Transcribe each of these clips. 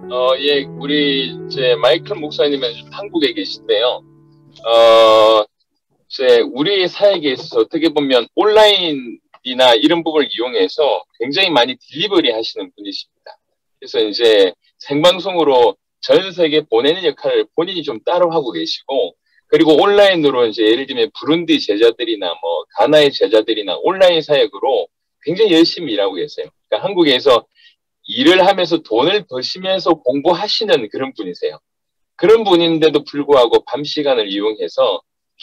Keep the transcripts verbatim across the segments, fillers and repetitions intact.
어, 예, 우리 이제 마이클 목사님은 지금 한국에 계신데요. 어, 이제 우리 사역에 있어서 어떻게 보면 온라인이나 이런 부분을 이용해서 굉장히 많이 딜리버리 하시는 분이십니다. 그래서 이제 생방송으로 전 세계 보내는 역할을 본인이 좀 따로 하고 계시고, 그리고 온라인으로 이제 예를 들면 부룬디 제자들이나 뭐 가나의 제자들이나 온라인 사역으로 굉장히 열심히 일하고 계세요. 그러니까 한국에서 일을 하면서 돈을 버시면서 공부하시는 그런 분이세요. 그런 분인데도 불구하고 밤 시간을 이용해서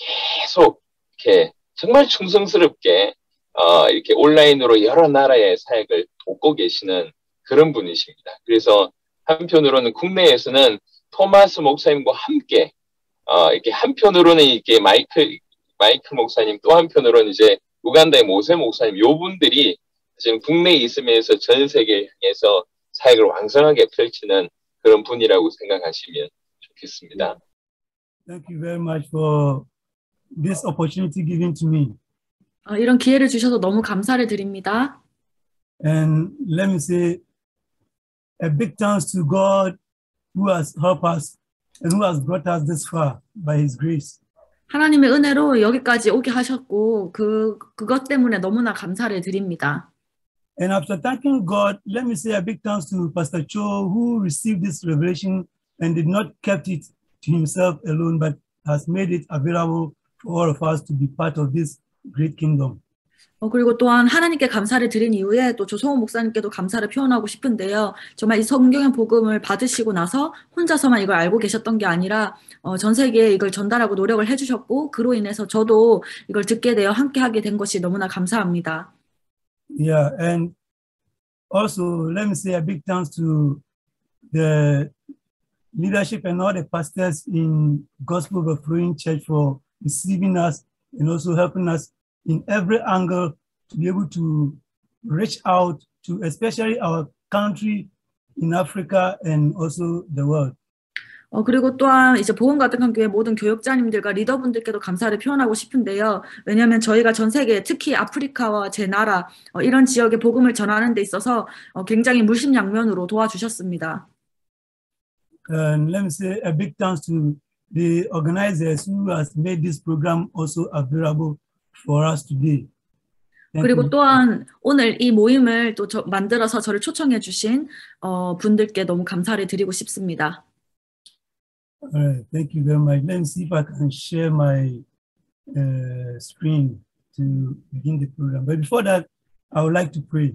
계속 이렇게 정말 충성스럽게 어, 이렇게 온라인으로 여러 나라의 사역을 돕고 계시는 그런 분이십니다. 그래서 한편으로는 국내에서는 토마스 목사님과 함께 어, 이렇게 한편으로는 이렇게 마이클 마이클 목사님, 또 한편으로는 이제 우간다의 모세 목사님, 요 분들이 지금 국내에 있으면서 전 세계에 향해서 사역을 왕성하게 펼치는 그런 분이라고 생각하시면 좋겠습니다. Thank you very much for this opportunity given to me. 어, 이런 기회를 주셔서 너무 감사를 드립니다. And let me say a big thanks to God who has helped us and who has brought us this far by his grace. 하나님의 은혜로 여기까지 오게 하셨고 그 그것 때문에 너무나 감사를 드립니다. And after thanking God, let me say a big thanks to Pastor Cho, who received this revelation and did not kept it to himself alone, but has made it available for all of us to be part of this great kingdom. 어, 그리고 또한 하나님께 감사를 드린 이후에 또 조성호 목사님께도 감사를 표현하고 싶은데요. 정말 이 성경의 복음을 받으시고 나서 혼자서만 이걸 알고 계셨던 게 아니라 어, 전 세계에 이걸 전달하고 노력을 해주셨고 그로 인해서 저도 이걸 듣게 되어 함께하게 된 것이 너무나 감사합니다. Yeah, and also let me say a big thanks to the leadership and all the pastors in Gospel Overflowing Church for receiving us and also helping us in every angle to be able to reach out to especially our country in Africa and also the world. 어, 그리고 또한 이제 보험가득한 교회 모든 교육자님들과 리더분들께도 감사를 표현하고 싶은데요. 왜냐하면 저희가 전 세계, 특히 아프리카와 제 나라 어, 이런 지역에 복음을 전하는 데 있어서 어, 굉장히 물심양면으로 도와주셨습니다. And let me say a big thanks to the organizers who has made this program also available for us today. 그리고 you. 또한 오늘 이 모임을 또 저, 만들어서 저를 초청해 주신 어, 분들께 너무 감사를 드리고 싶습니다. All right, thank you very much. Let me see if I can share my uh, screen to begin the program. But before that, I would like to pray.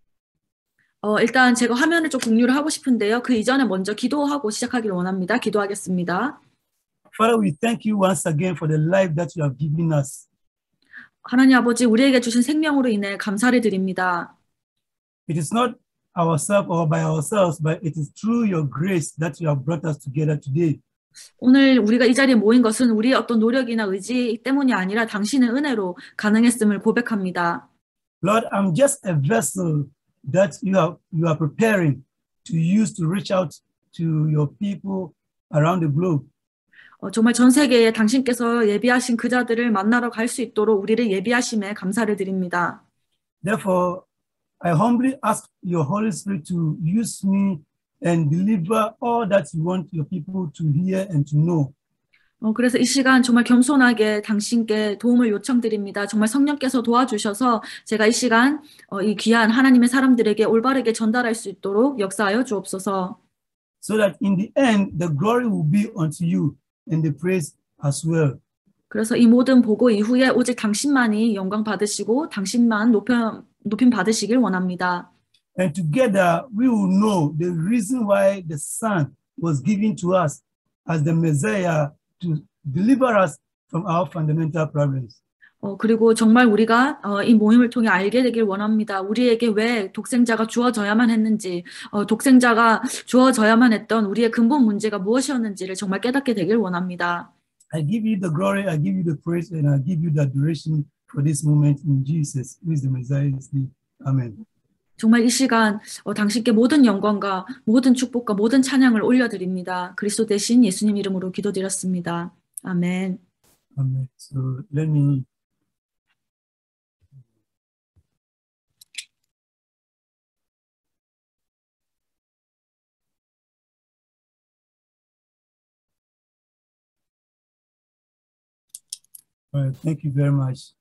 어, 일단 제가 화면을 좀 공유를 하고 싶은데요. 그 이전에 먼저 기도하고 시작하기를 원합니다. 기도하겠습니다. Father, we thank you once again for the life that you have given us. 하나님 아버지, 우리에게 주신 생명으로 인해 감사를 드립니다. It is not ourselves or by ourselves, but it is through your grace that you have brought us together today. 오늘 우리가 이 자리에 모인 것은 우리의 어떤 노력이나 의지 때문이 아니라 당신의 은혜로 가능했음을 고백합니다. Lord, I'm just a vessel that you are, you are preparing to use to reach out to your people around the globe. 어, 정말 전 세계에 당신께서 예비하신 그 자들을 만나러 갈 수 있도록 우리를 예비하심에 감사를 드립니다. Therefore, I humbly ask your Holy Spirit to use me and deliver all that you want your people to hear and to know. 어, 그래서 이 시간 정말 겸손하게 당신께 도움을 요청드립니다. 정말 성령께서 도와주셔서 제가 이 시간 어, 이 귀한 하나님의 사람들에게 올바르게 전달할 수 있도록 역사하여 주옵소서. So that in the end, the glory will be unto you and the praise as well. 그래서 이 모든 보고 이후에 오직 당신만이 영광 받으시고 당신만 높여, 높임 받으시길 원합니다. And together we will know the reason why the Son was given to us as the Messiah to deliver us from our fundamental problems. 어, 그리고 정말 우리가 어, 이 모임을 통해 알게 되길 원합니다. 우리에게 왜 독생자가 주어져야만 했는지, 어, 독생자가 주어져야만 했던 우리의 근본 문제가 무엇이었는지를 정말 깨닫게 되길 원합니다. I give you the glory, I give you the praise, and I give you the adoration for this moment in Jesus, who is the Messiah's name. Amen. 정말 이 시간 어, 당신께 모든 영광과 모든 축복과 모든 찬양을 올려드립니다. 그리스도 대신 예수님 이름으로 기도드렸습니다. 아멘. Amen. So let me All right, thank you very much.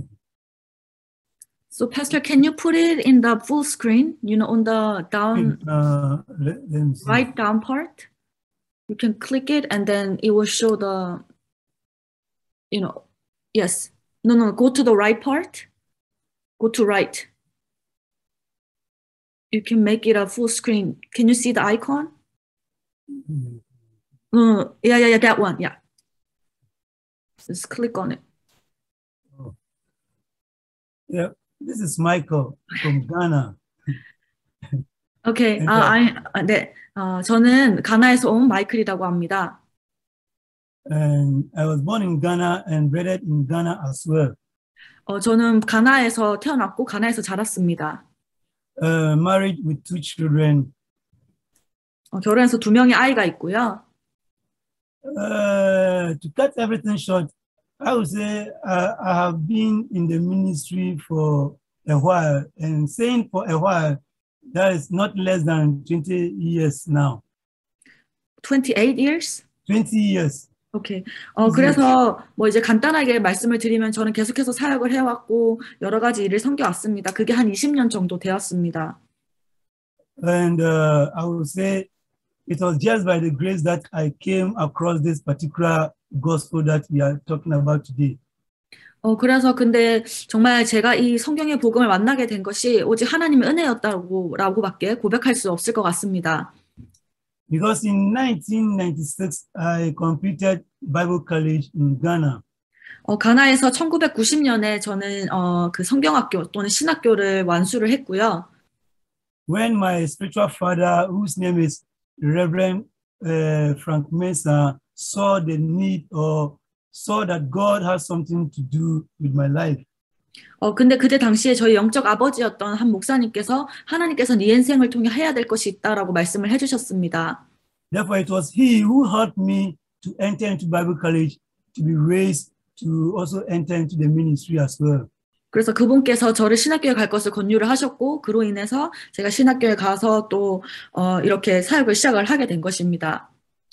So, Pastor, can you put it in the full screen? You know, on the down Uh, let, let me see. right down part. You can click it, and then it will show the. You know, yes. No, no. Go to the right part. Go to right. You can make it a full screen. Can you see the icon? Mm-hmm. Uh, yeah, yeah, yeah. That one. Yeah. Just click on it. Oh. Yeah. This is Michael from Ghana. Okay. And, 아, uh, 아니, 아, 네. 어, 저는 가나에서 온 마이클이라고 합니다. and I was born in Ghana and bred in Ghana as well. 어, 저는 가나에서 태어났고 가나에서 자랐습니다. Uh, married with two children. 어, 결혼해서 두 명의 아이가 있고요. Uh, to cut everything short, I would say uh, I have been in the ministry for a while, and saying for a while, that is not less than twenty years now. twenty-eight years? twenty years. 오케이. 어, 그래서 뭐 이제 간단하게 말씀을 드리면 저는 계속해서 사역을 해왔고 여러 가지 일을 섬겨왔습니다. 그게 한 이십 년 정도 되었습니다. And uh, I would say it was just by the grace that I came across this particular gospel that we are talking about today. 어, 그래서 근데 정말 제가 이 성경의 복음을 만나게 된 것이 오직 하나님의 은혜였다고 라고밖에 고백할 수 없을 것 같습니다. Because in nineteen ninety-six, I completed Bible college in Ghana. 어, 가나에서 천구백구십 년에 저는 어, 그 성경학교 또는 신학교를 완수를 했고요. When my spiritual father, whose name is Reverend uh, Frank Mesa, saw the need or saw that God has something to do with my life. 어, 근데 그때 당시에 저희 영적 아버지였던 한 목사님께서 하나님께서 네 인생을 통해 해야 될 것이 있다라고 말씀을 해주셨습니다. Therefore, it was he who helped me to enter into Bible college, to be raised, to also enter into the ministry as well. 그래서 그분께서 저를 신학교에 갈 것을 권유를 하셨고 그로 인해서 제가 신학교에 가서 또 어, 이렇게 사역을 시작을 하게 된 것입니다.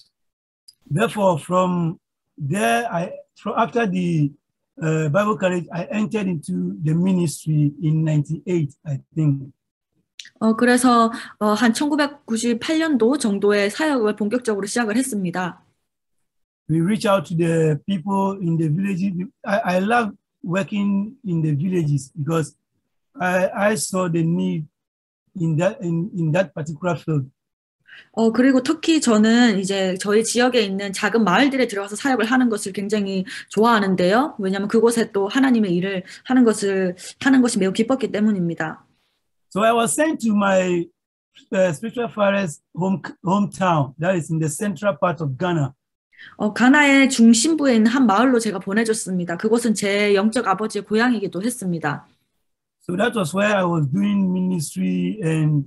Therefore, from there, I from after the uh, Bible college, I entered into the ministry in ninety-eight, I think. 어, 그래서 어, 한 천구백구십팔 년도 정도의 사역을 본격적으로 시작을 했습니다. We reach out to the people in the villages. I, I love working in the villages because I, I saw the need in that in, in that particular field. 어, 그리고 특히 저는 이제 저희 지역에 있는 작은 마을들에 들어가서 사역을 하는 것을 굉장히 좋아하는데요. 왜냐하면 그곳에 또 하나님의 일을 하는 것을 하는 것이 매우 기뻤기 때문입니다. So I was sent to my uh, spiritual father's home hometown, that is in the central part of Ghana. 어, 가나의 중심부에 있는 한 마을로 제가 보내줬습니다. 그곳은 제 영적 아버지의 고향이기도 했습니다. So that was where I was doing ministry, and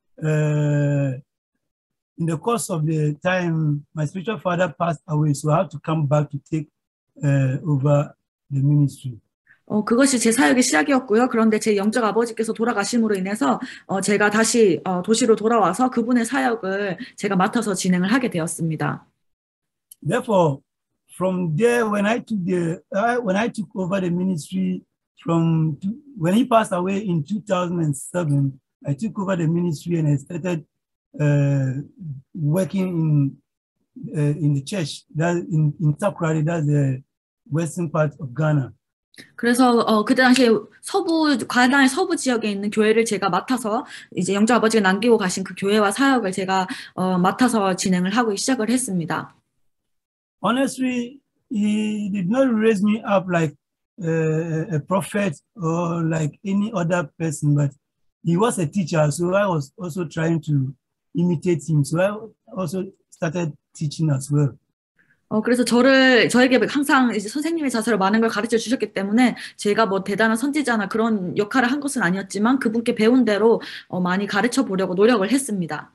uh, in the course of the time, my spiritual father passed away, so I had to come back to take uh, over the ministry. 어, 그것이 제 사역의 시작이었고요. 그런데 제 영적 아버지께서 돌아가심으로 인해서 어, 제가 다시 어, 도시로 돌아와서 그분의 사역을 제가 맡아서 진행을 하게 되었습니다. Therefore, from there, when I took the uh, when I took over the ministry from when he passed away in two thousand seven, I took over the ministry and I started uh, working in uh, in the church that in in Takoradi, that's the western part of Ghana. 그래서 어, 그때 당시에 서부 가나의 서부 지역에 있는 교회를 제가 맡아서 이제 영적 아버지가 남기고 가신 그 교회와 사역을 제가 어, 맡아서 진행을 하고 시작을 했습니다. Honestly, he did not raise me up like uh, a prophet or like any other person, but he was a teacher, so I was also trying to imitate him. So I also started teaching as well. 어, 그래서 저를, 저에게 항상 이제 선생님의 자세로 많은 걸 가르쳐 주셨기 때문에 제가 뭐 대단한 선지자나 그런 역할을 한 것은 아니었지만 그분께 배운 대로 어, 많이 가르쳐 보려고 노력을 했습니다.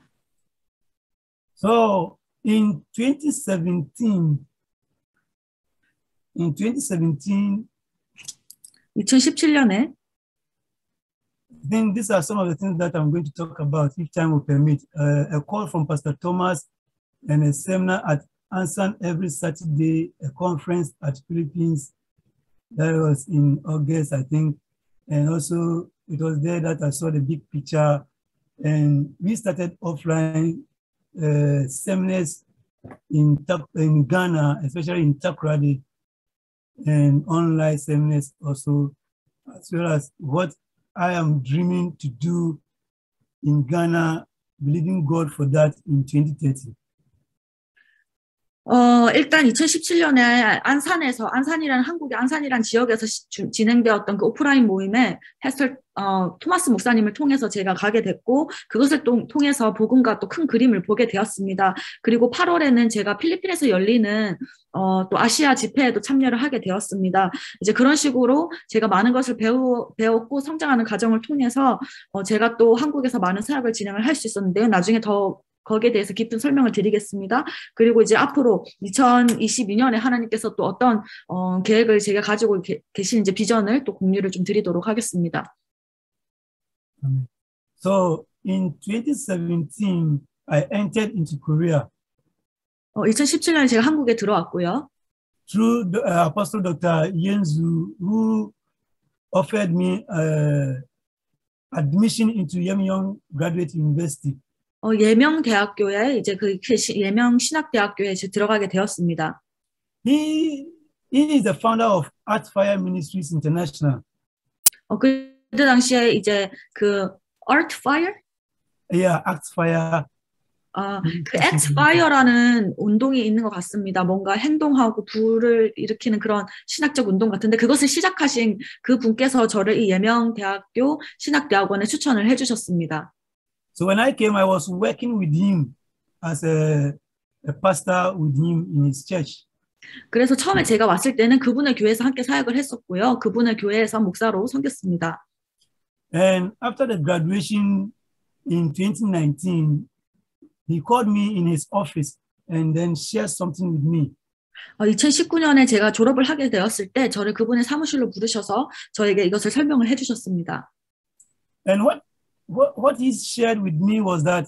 So in twenty seventeen, in twenty seventeen, 이천십칠 년에 then these are some of the things that I'm going to talk about if time will permit. Uh, a call from Pastor Thomas and a seminar at Ansan every Saturday, a conference at Philippines, That was in August, I think. And also it was there that I saw the big picture. And we started offline uh, seminars in, in Ghana, especially in Takoradi, and online seminars also, as well as what I am dreaming to do in Ghana, believing God for that in twenty thirty. 어, 일단 이천십칠 년에 안산에서, 안산이라는 한국의 안산이라는 지역에서 시, 주, 진행되었던 그 오프라인 모임에 패스터 어, 토마스 목사님을 통해서 제가 가게 됐고, 그것을 또, 통해서 복음과 또 큰 그림을 보게 되었습니다. 그리고 팔월에는 제가 필리핀에서 열리는 어, 또 아시아 집회에도 참여를 하게 되었습니다. 이제 그런 식으로 제가 많은 것을 배우, 배웠고 성장하는 과정을 통해서 어, 제가 또 한국에서 많은 사역을 진행을 할 수 있었는데요. 나중에 더 거기에 대해서 깊은 설명을 드리겠습니다. 그리고 이제 앞으로 이천이십이 년에 하나님께서 또 어떤 어, 계획을 제가 가지고 게, 계신 이제 비전을 또 공유를 좀 드리도록 하겠습니다. So in twenty seventeen, I entered into Korea. 어, 이천십칠 년에 제가 한국에 들어왔고요. Through the, uh, Apostle Doctor Yenzu, who offered me uh, admission into Yamyong Graduate University. 어, 예명대학교에 이제 그 예명 신학대학교에 이제 들어가게 되었습니다. He, he is the founder of Artfire Ministries International. 어, 그때 당시에 이제 그 Artfire? Yeah, Artfire. 아, 그 Xfire라는 운동이 있는 것 같습니다. 뭔가 행동하고 불을 일으키는 그런 신학적 운동 같은데 그것을 시작하신 그 분께서 저를 이 예명대학교 신학대학원에 추천을 해주셨습니다. So when I came, I was working with him as a, a pastor with him in his church. 그래서 처음에 제가 왔을 때는 그분의 교회에서 함께 사역을 했었고요. 그분의 교회에서 목사로 섬겼습니다. And after the graduation in twenty nineteen, he called me in his office and then shared something with me. 어, 이천십구 년에 제가 졸업을 하게 되었을 때 저를 그분의 사무실로 부르셔서 저에게 이것을 설명을 해주셨습니다. And what What, what he shared with me was that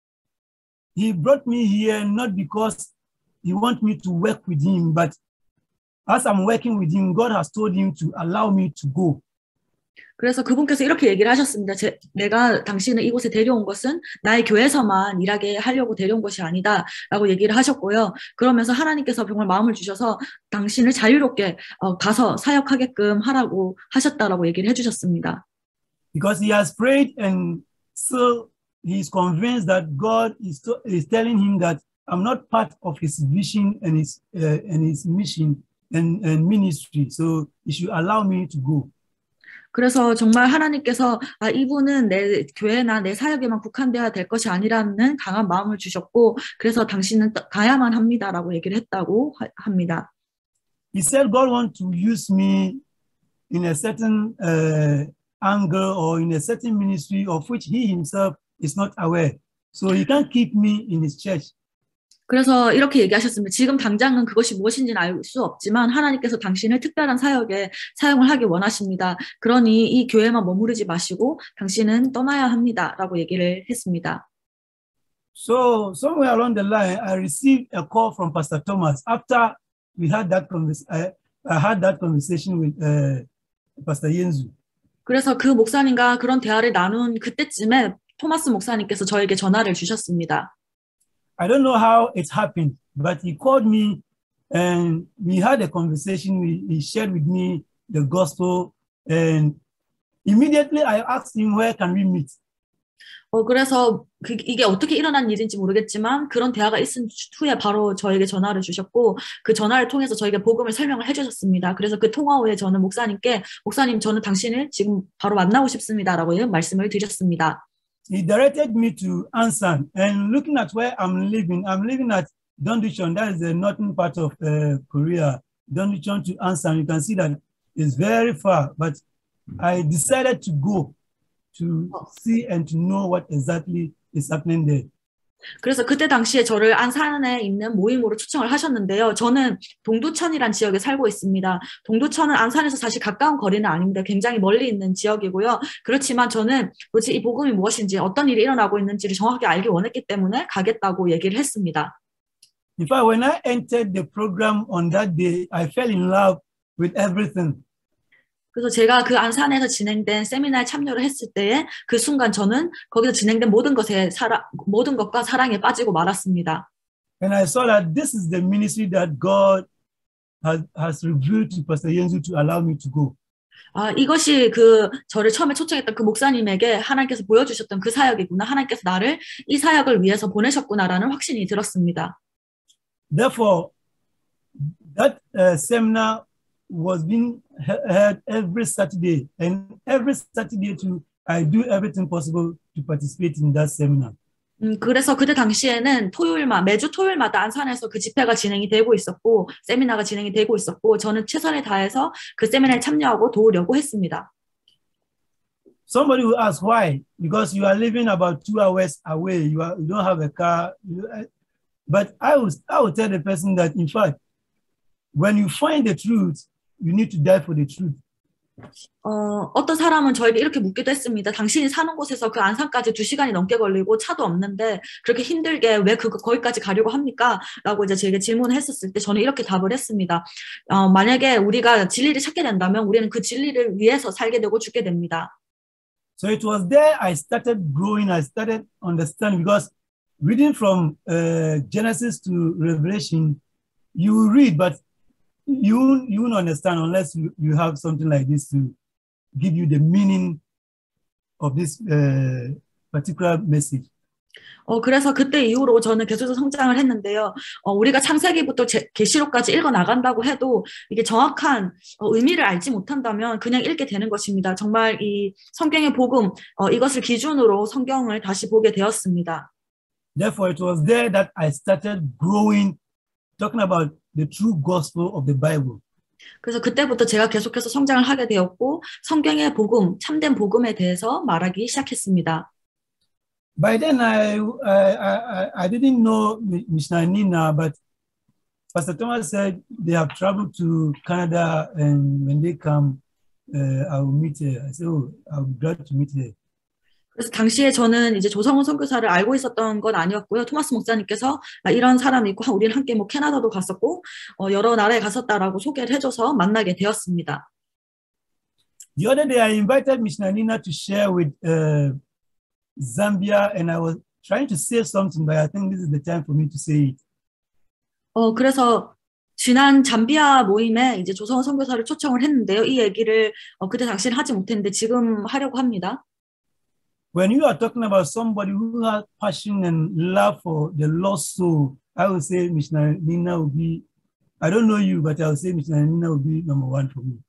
he brought me here not because he wants me to work with him, but as I'm working with him, God has told him to allow me to go. 그래서 그분께서 이렇게 얘기를 하셨습니다. 제, 내가 당신을 이곳에 데려온 것은 나의 교회에서만 일하게 하려고 데려온 것이 아니다 라고 얘기를 하셨고요. 그러면서 하나님께서 정말 마음을 주셔서 당신을 자유롭게 어, 가서 사역하게끔 하라고 하셨다라고 얘기를 해주셨습니다. Because he has prayed and so he's convinced that God is, to, is telling him that I'm not part of his vision and his, uh, and his mission and, and ministry. So he should allow me to go. 그래서 정말 하나님께서 아, 이분은 내 교회나 내 사역에만 국한되어야 될 것이 아니라는 강한 마음을 주셨고 그래서 당신은 가야만 합니다라고 얘기를 했다고 하, 합니다. He said God wants to use me in a certain uh, angle or in a certain ministry of which he himself is not aware. So he can't keep me in his church. 그래서 이렇게 얘기하셨습니다. 지금 당장은 그것이 무엇인지는 알 수 없지만 하나님께서 당신을 특별한 사역에 사용을 하기 원하십니다. 그러니 이 교회만 머무르지 마시고 당신은 떠나야 합니다. 라고 얘기를 했습니다. So somewhere along the line, I received a call from Pastor Thomas after we had that conversation. I, I had that conversation with uh, Pastor Yenzu. 그래서 그 목사님과 그런 대화를 나눈 그때쯤에 토마스 목사님께서 저에게 전화를 주셨습니다. I don't know how it happened, but he called me and we had a conversation. He shared with me the gospel and immediately I asked him, where can we meet? 어, 그래서 그, 이게 어떻게 일어난 일인지 모르겠지만 그런 대화가 있은 후에 바로 저에게 전화를 주셨고 그 전화를 통해서 저에게 복음을 설명을 해주셨습니다. 그래서 그 통화 후에 저는 목사님께 목사님 저는 당신을 지금 바로 만나고 싶습니다라고 말씀을 드렸습니다. He directed me to Ansan and looking at where I'm living, I'm living at Donducheon, that is the northern part of uh, Korea. Donducheon to Ansan, you can see that it's very far, but I decided to go to see and to know what exactly is happening there. 그래서 그때 당시에 저를 안산에 있는 모임으로 초청을 하셨는데요. 저는 동두천이란 지역에 살고 있습니다. 동두천은 안산에서 사실 가까운 거리는 아닙니다. 굉장히 멀리 있는 지역이고요. 그렇지만 저는 도대체 이 복음이 무엇인지 어떤 일이 일어나고 있는지를 정확하게 알기 원했기 때문에 가겠다고 얘기를 했습니다. In fact, when I entered the program on that day, I fell in love with everything. 그래서 제가 그 안산에서 진행된 세미나에 참여를 했을 때에 그 순간 저는 거기서 진행된 모든 것에 사랑, 모든 것과 사랑에 빠지고 말았습니다. And I saw that this is the ministry that God has, has revealed to Pastor Yenzu to allow me to go. 아, 이것이 그 저를 처음에 초청했던 그 목사님에게 하나님께서 보여주셨던 그 사역이구나. 하나님께서 나를 이 사역을 위해서 보내셨구나라는 확신이 들었습니다. Therefore, that uh, seminar was being held every Saturday, and every Saturday too, I do everything possible to participate in that seminar. 음, 그래서 그때 당시에는 토요일마, 매주 토요일마다 안산에서 그 집회가 진행이 되고 있었고, 세미나가 진행이 되고 있었고, 저는 최선을 다해서 그 세미나에 참여하고 도우려고 했습니다. Somebody will ask why? Because you are living about two hours away. You are you don't have a car. You, but I will I will tell the person that in fact, when you find the truth, you need to die for the truth. 어, 어떤 사람은 저에게 이렇게 묻기도 했습니다. 당신이 사는 곳에서 그 안산까지 두 시간이 넘게 걸리고 차도 없는데 그렇게 힘들게 왜 그 거기까지 가려고 합니까? 라고 이제 제게 질문을 했었을 때 저는 이렇게 답을 했습니다. 어, 만약에 우리가 진리를 찾게 된다면 우리는 그 진리를 위해서 살게 되고 죽게 됩니다. So it was there I started growing. I started understanding because reading from uh, Genesis to Revelation, you read, but you you won't understand unless you, you have something like this to give you the meaning of this uh, particular message. 어, 그래서 그때 이후로 저는 계속해서 성장을 했는데요. 어, 우리가 창세기부터 제, 계시록까지 읽어 나간다고 해도 이게 정확한 어, 의미를 알지 못한다면 그냥 읽게 되는 것입니다. 정말 이 성경의 복음, 어, 이것을 기준으로 성경을 다시 보게 되었습니다. Therefore, it was there that I started growing, talking about the true gospel of the Bible. 그래서 그때부터 제가 계속해서 성장을 하게 되었고 성경의 복음, 참된 복음에 대해서 말하기 시작했습니다. By then, I I I, I didn't know Missionary Nina, but Pastor Thomas said they have traveled to Canada, and when they come, uh, I will meet her. I said, "Oh, I'll be glad to meet her." 그래서 당시에 저는 이제 조성훈 선교사를 알고 있었던 건 아니었고요. 토마스 목사님께서 아, 이런 사람이 있고 우리는 함께 뭐 캐나다도 갔었고 어, 여러 나라에 갔었다라고 소개를 해줘서 만나게 되었습니다. The other day, I invited Missionary Nina to share with uh, Zambia, and I was trying to say something, but I think this is the time for me to say it. 어, 그래서 지난 잠비아 모임에 이제 조성훈 선교사를 초청을 했는데요. 이 얘기를 어, 그때 당시는 하지 못했는데 지금 하려고 합니다. When you are talking about somebody who has passion and love for the lost soul, I would say Missionary Nina will be, I don't know you, but I would say Missionary Nina will be number one for me.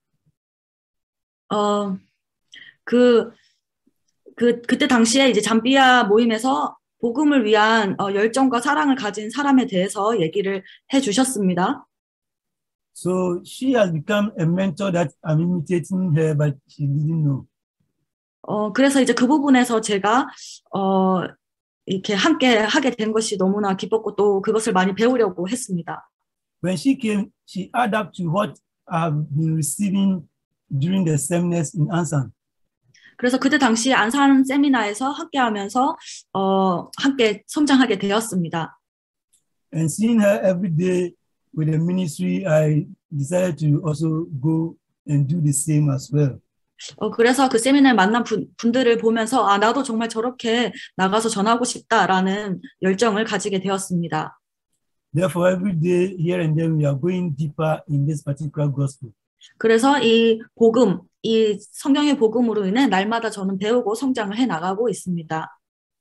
어, 그, 그, 그때 당시에 이제 잠비아 모임에서 복음을 위한 어, 열정과 사랑을 가진 사람에 대해서 얘기를 해 주셨습니다. So she has become a mentor that I'm imitating her, but she didn't know. 어, 그래서 이제 그 부분에서 제가, 어, 이렇게 함께 하게 된 것이 너무나 기뻤고 또 그것을 많이 배우려고 했습니다. When she came, she added up to what I've been receiving during the seminars in Ansan. 그래서 그때 당시 안산 세미나에서 함께 하면서, 어, 함께 성장하게 되었습니다. And seeing her every day with the ministry, I decided to also go and do the same as well. 어, 그래서 그 세미나에 만난 분, 분들을 보면서 아, 나도 정말 저렇게 나가서 전하고 싶다라는 열정을 가지게 되었습니다. Therefore, every day, here and there, we are going deeper in this particular gospel. 그래서 이 복음, 이 성경의 복음으로 인해 날마다 저는 배우고 성장을 해 나가고 있습니다.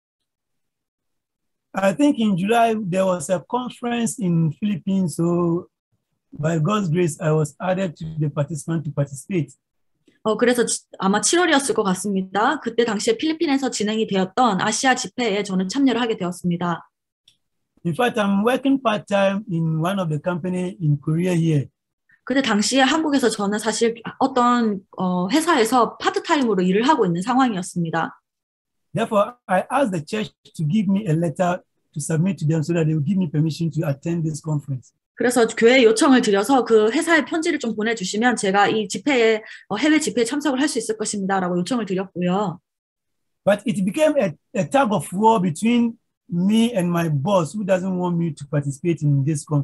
I think in July, there was a conference in Philippines, so by God's grace, I was added to the participant to participate. 어, 그래서 지, 아마 칠월이었을 것 같습니다. 그때 당시에 필리핀에서 진행이 되었던 아시아 집회에 저는 참여를 하게 되었습니다. In fact, I'm working part-time in one of the company in Korea here. 그때 당시에 한국에서 저는 사실 어떤 어, 회사에서 파트타임으로 일을 하고 있는 상황이었습니다. Therefore, I asked the church to give me a letter to submit to them so that they will give me permission to attend this conference. 그래서 교회에 요청을 드려서 그 회사에 편지를 좀 보내주시면 제가 이 집회에 어, 해외 집회에 참석을 할 수 있을 것입니다라고 요청을 드렸고요. But it became a, a tug of war between me and my boss, who doesn't want me to participate in this conference.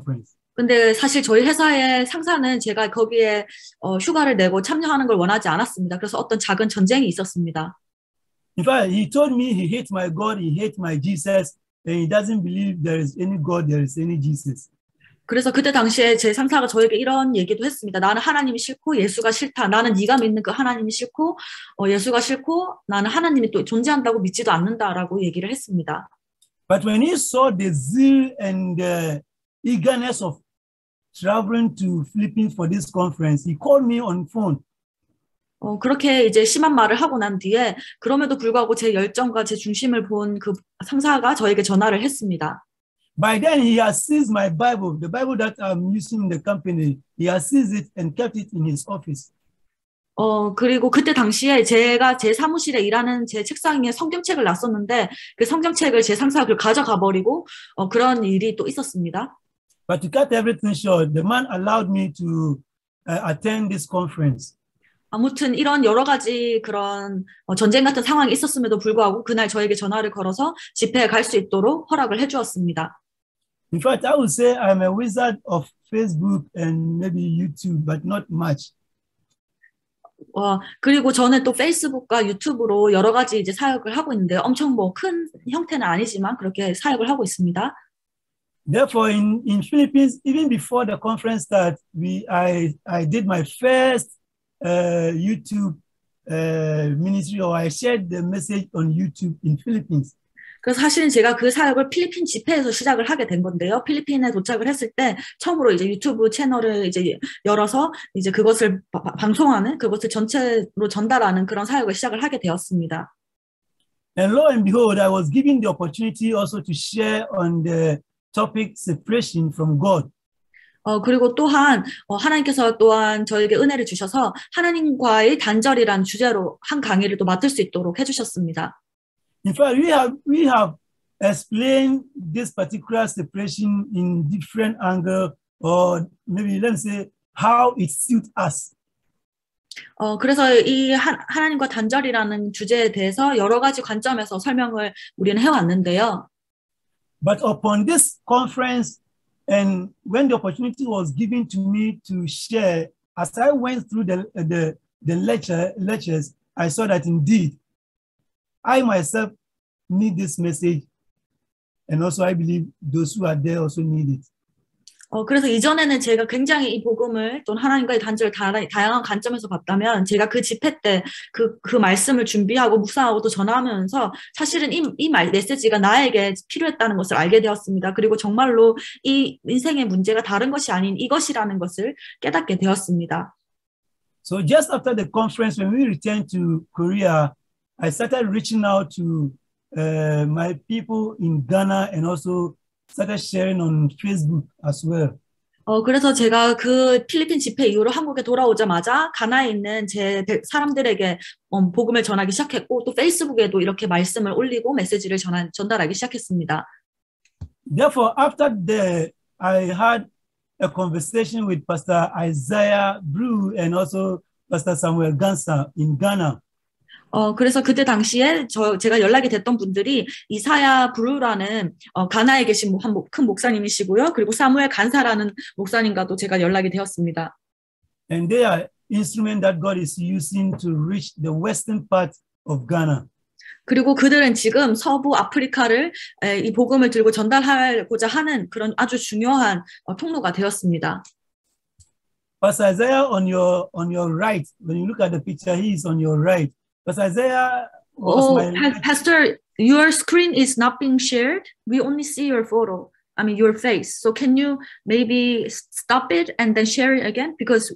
근데 사실 저희 회사의 상사는 제가 거기에 어, 휴가를 내고 참여하는 걸 원하지 않았습니다. 그래서 어떤 작은 전쟁이 있었습니다. In fact, he told me he hates my God, he hates my Jesus, and he doesn't believe there is any God, there is any Jesus. 그래서 그때 당시에 제 상사가 저에게 이런 얘기도 했습니다. 나는 하나님이 싫고 예수가 싫다. 나는 네가 믿는 그 하나님이 싫고 어, 예수가 싫고 나는 하나님이 또 존재한다고 믿지도 않는다라고 얘기를 했습니다. But when he saw the zeal and the eagerness of traveling to Philippines for this conference, he called me on phone. 어, 그렇게 이제 심한 말을 하고 난 뒤에 그럼에도 불구하고 제 열정과 제 중심을 본 그 상사가 저에게 전화를 했습니다. By then, he has seized my Bible, the Bible that I'm using in the company. He has seized it and kept it in his office. 어, 그리고 그때 당시에 제가 제 사무실에 일하는 제 책상에 성경책을 놨었는데 그 성경책을 제 상사가 그걸 가져가 버리고 어, 그런 일이 또 있었습니다. But to cut everything short, the man allowed me to uh, attend this conference. 아무튼 이런 여러 가지 그런 어, 전쟁 같은 상황이 있었음에도 불구하고 그날 저에게 전화를 걸어서 집회에 갈 수 있도록 허락을 해주었습니다. In fact, I would say I'm a wizard of Facebook and maybe YouTube, but not much. 어, 그리고 저는 또 페이스북과 유튜브로 여러 가지 이제 사역을 하고 있는데 엄청 뭐 큰 형태는 아니지만 그렇게 사역을 하고 있습니다. Therefore, in, in Philippines, even before the conference started, we I I did my first uh, YouTube uh, ministry, or I shared the message on YouTube in Philippines. 그래서 사실은 제가 그 사역을 필리핀 집회에서 시작을 하게 된 건데요. 필리핀에 도착을 했을 때 처음으로 이제 유튜브 채널을 이제 열어서 이제 그것을 바, 방송하는 그것을 전체로 전달하는 그런 사역을 시작을 하게 되었습니다. And lo and behold, I was given the opportunity also to share on the topic separation from God. 어, 그리고 또한 어, 하나님께서 또한 저에게 은혜를 주셔서 하나님과의 단절이라는 주제로 한 강의를 또 맡을 수 있도록 해주셨습니다. In fact, we have we have explained this particular separation in different angle, or maybe let me say how it suits us. 어, 그래서 이 하, 하나님과 단절이라는 주제에 대해서 여러 가지 관점에서 설명을 우리는 해왔는데요. But upon this conference, and when the opportunity was given to me to share, as I went through the the the lecture lectures, I saw that indeed I myself need this message, and also I believe those who are there also need it. 어, 그래서 이전에는 제가 굉장히 이 복음을 또 하나님과의 단절을 다, 다양한 관점에서 봤다면 제가 그 집회 때 그, 그 말씀을 준비하고 묵상하고 또 전하면서 사실은 이, 이 말, 메시지가 나에게 필요했다는 것을 알게 되었습니다. 그리고 정말로 이 인생의 문제가 다른 것이 아닌 이것이라는 것을 깨닫게 되었습니다. So just after the conference, when we returned to Korea, I started reaching out to uh, my people in Ghana and also started sharing on Facebook as well. 어, 그래서 제가 그 필리핀 집회 이후로 한국에 돌아오자마자 가나에 있는 제 사람들에게 어, 복음을 전하기 시작했고 또 페이스북에도 이렇게 말씀을 올리고 메시지를 전한, 전달하기 시작했습니다. Therefore, after that, I had a conversation with Pastor Isaiah Brew and also Pastor Samuel Gansa in Ghana. 어, 그래서 그때 당시에 저, 제가 연락이 됐던 분들이 이사야 브루라는 어, 가나에 계신 한 큰 목사님이시고요. 그리고 사무엘 간사라는 목사님과도 제가 연락이 되었습니다. And they are instruments that God is using to reach the western part of Ghana. 그리고 그들은 지금 서부 아프리카를 에, 이 복음을 들고 전달하고자 하는 그런 아주 중요한 어, 통로가 되었습니다. Pastor Isaiah on your on your right, when you look at the picture, he is on your right. Pastor Isaiah was Oh, my Pastor, your screen is not being shared. We only see your photo. I mean, your face. So can you maybe stop it and then share it again? Because,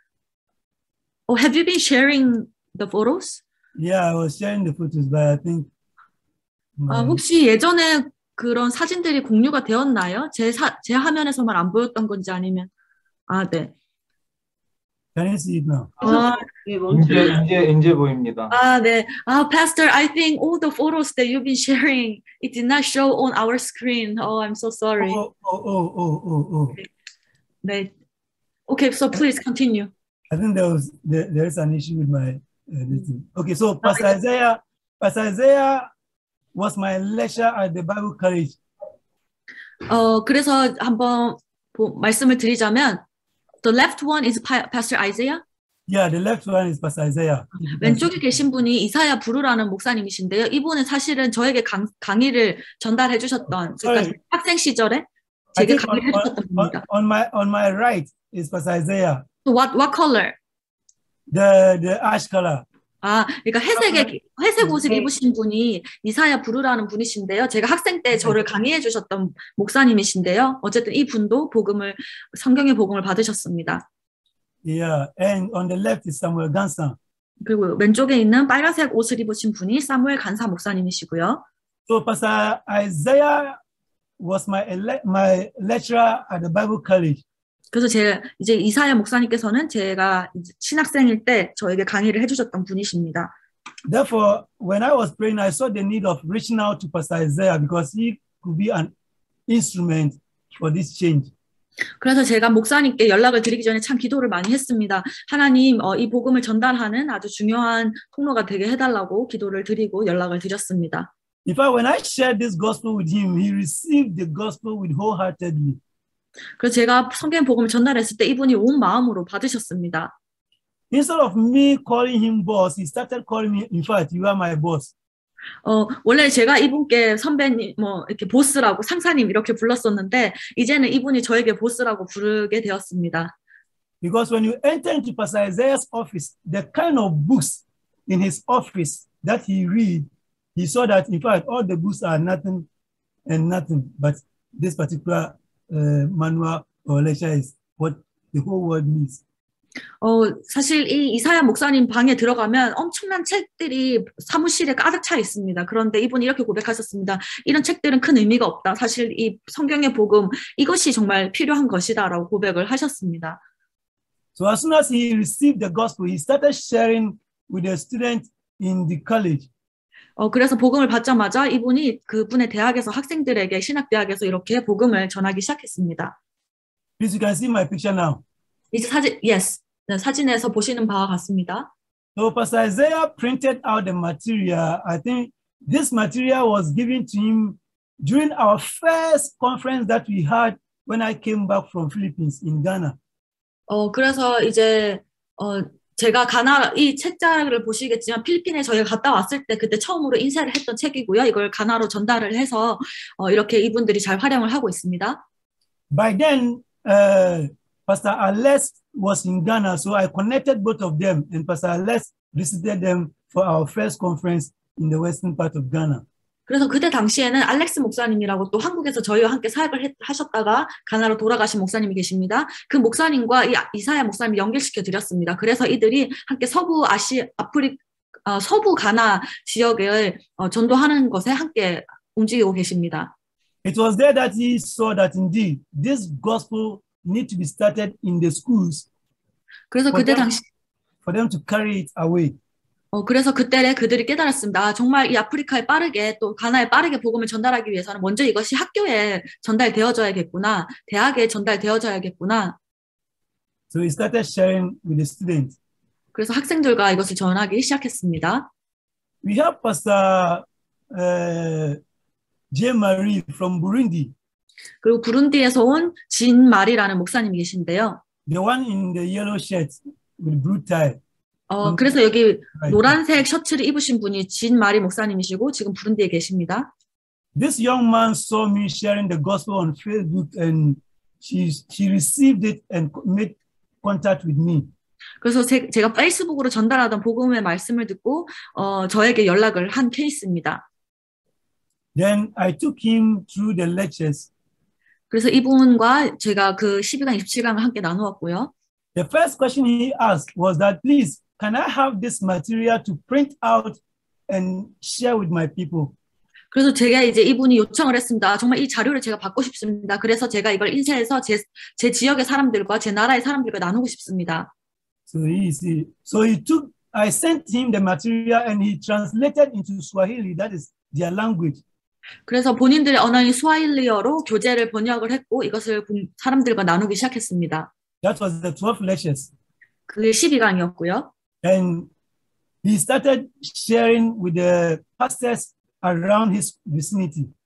oh, have you been sharing the photos? Yeah, I was sharing the photos, but I think. My... 아, 혹시 예전에 그런 사진들이 공유가 되었나요? 제, 사, 제 화면에서만 안 보였던 건지 아니면, 아, 네. Can you see it now? 아, 이제 이제 이제 보입니다. 아, 네. 아, Pastor, I think all the photos that you've been sharing, it did not show on our screen. Oh, I'm so sorry. Oh, oh, oh, oh, oh, oh. 네. Okay, so please continue. I think there was there, there is an issue with my uh, this thing. Okay, so Pastor Isaiah, Pastor Isaiah was my lecturer at the Bible College. 어, 그래서 한번 보, 말씀을 드리자면 the left one is Pastor Isaiah. Yeah, the left one is Pastor Isaiah. 왼쪽에 계신 분이 이사야 부르라는 목사님이신데요. 이분은 사실은 저에게 강, 강의를 전달해 주셨던 그러니까 학생 시절에 제게 강의를 해 주셨던 분입니다. On my on my right is Pastor Isaiah. So what what color? The the ash color. 아, 그러니까 회색의 회색 옷을 입으신 분이 이사야 부르라는 분이신데요. 제가 학생 때 저를 강의해 주셨던 목사님이신데요. 어쨌든 이 분도 복음을 성경의 복음을 받으셨습니다. Yeah, and on the left is Samuel Gansa. 그리고 왼쪽에 있는 빨간색 옷을 입으신 분이 사무엘 간사 목사님이시고요. So Pastor Isaiah was my my lecturer at the Bible College. 그래서 제가 이제 이사야 목사님께서는 제가 이제 신학생일 때 저에게 강의를 해주셨던 분이십니다. Therefore, when I was praying, I saw the need of reaching out to Pastor Isaiah because he could be an instrument for this change. 그래서 제가 목사님께 연락을 드리기 전에 참 기도를 많이 했습니다. 하나님, 어, 이 복음을 전달하는 아주 중요한 통로가 되게 해달라고 기도를 드리고 연락을 드렸습니다. In fact, when I shared this gospel with him, he received the gospel with wholeheartedly. 그래서 제가 성경 복음을 전달했을 때 이분이 온 마음으로 받으셨습니다. Instead of me calling him boss, he started calling me, in fact, you are my boss. 어, 원래 제가 이분께 선배님, 뭐, 이렇게 보스라고, 상사님 이렇게 불렀었는데, 이제는 이분이 저에게 보스라고 부르게 되었습니다. Because when you enter into Pastor Isaiah's office, the kind of books in his office that he read, he saw that, in fact, all the books are nothing and nothing, but this particular uh, manual or lecture is what the whole world needs. 어, 사실 이 이사야 목사님 방에 들어가면 엄청난 책들이 사무실에 가득 차 있습니다. 그런데 이분이 이렇게 고백하셨습니다. 이런 책들은 큰 의미가 없다. 사실 이 성경의 복음, 이것이 정말 필요한 것이다라고 고백을 하셨습니다. So as soon as he received the gospel, he started sharing with the students in the college. 어, 그래서 복음을 받자마자 이분이 그분의 대학에서 학생들에게 신학대학에서 이렇게 복음을 전하기 시작했습니다. Please, you can see my picture now. 이제 사진, yes, 네, 사진에서 보시는 바와 같습니다. So Pastor Isaiah printed out the material. I think this material was given to him during our first conference that we had when I came back from Philippines in Ghana. 어, 그래서 이제 어, 제가 가나 이 책자를 보시겠지만 필리핀에 저희가 갔다 왔을 때 그때 처음으로 인쇄를 했던 책이고요. 이걸 가나로 전달을 해서 어, 이렇게 이분들이 잘 활용을 하고 있습니다. By then, uh, Pastor Alex was in Ghana, so I connected both of them, and Pastor Alex visited them for our first conference in the western part of Ghana. 그래서 그때 당시에는 알렉스 목사님이라고 또 한국에서 저희와 함께 사역을 해, 하셨다가 가나로 돌아가신 목사님이 계십니다. 그 목사님과 이 이사야 목사님이 연결시켜 드렸습니다. 그래서 이들이 함께 서부 아시 아프리 어, 서부 가나 지역을 어, 전도하는 것에 함께 움직이고 계십니다. It was there that he saw that indeed this gospel need to be started in the schools. 그래서 그때 them, 당시 for them to carry it away. 어, 그래서 그때 그들이 깨달았습니다. 아, 정말 이 아프리카에 빠르게 또 가나에 빠르게 복음을 전달하기 위해서는 먼저 이것이 학교에 전달되어져야겠구나, 대학에 전달되어져야겠구나. So he started sharing with the students. 그래서 학생들과 이것을 전하기 시작했습니다. We have Pastor uh, J. Marie from Burundi. 그리고 부룬디에서 온 진 마리라는 목사님이 계신데요. The one in the yellow shirt with blue tie. 어, 그래서 여기 노란색 셔츠를 입으신 분이 진 마리 목사님이시고 지금 부룬디에 계십니다. This young man saw me sharing the gospel on Facebook and she she received it and made contact with me. 그래서 제, 제가 페이스북으로 전달하던 복음의 말씀을 듣고 어, 저에게 연락을 한 케이스입니다. Then I took him through the lectures. 그래서 이분과 제가 그 십이 강, 이십칠 강을 함께 나누었고요. The first question he asked was that, please, can I have this material to print out and share with my people? 그래서 제가 이제 이분이 요청을 했습니다. 정말 이 자료를 제가 받고 싶습니다. 그래서 제가 이걸 인쇄해서 제, 제 지역의 사람들과 제 나라의 사람들과 나누고 싶습니다. So he, so he took, I sent him the material and he translated into Swahili, that is their language. 그래서 본인들의 언어인 스와힐리어로 교재를 번역을 했고 이것을 사람들과 나누기 시작했습니다. That was the twelve lectures. 그게 십이 강이었고요. And he started sharing with the pastors around his vicinity.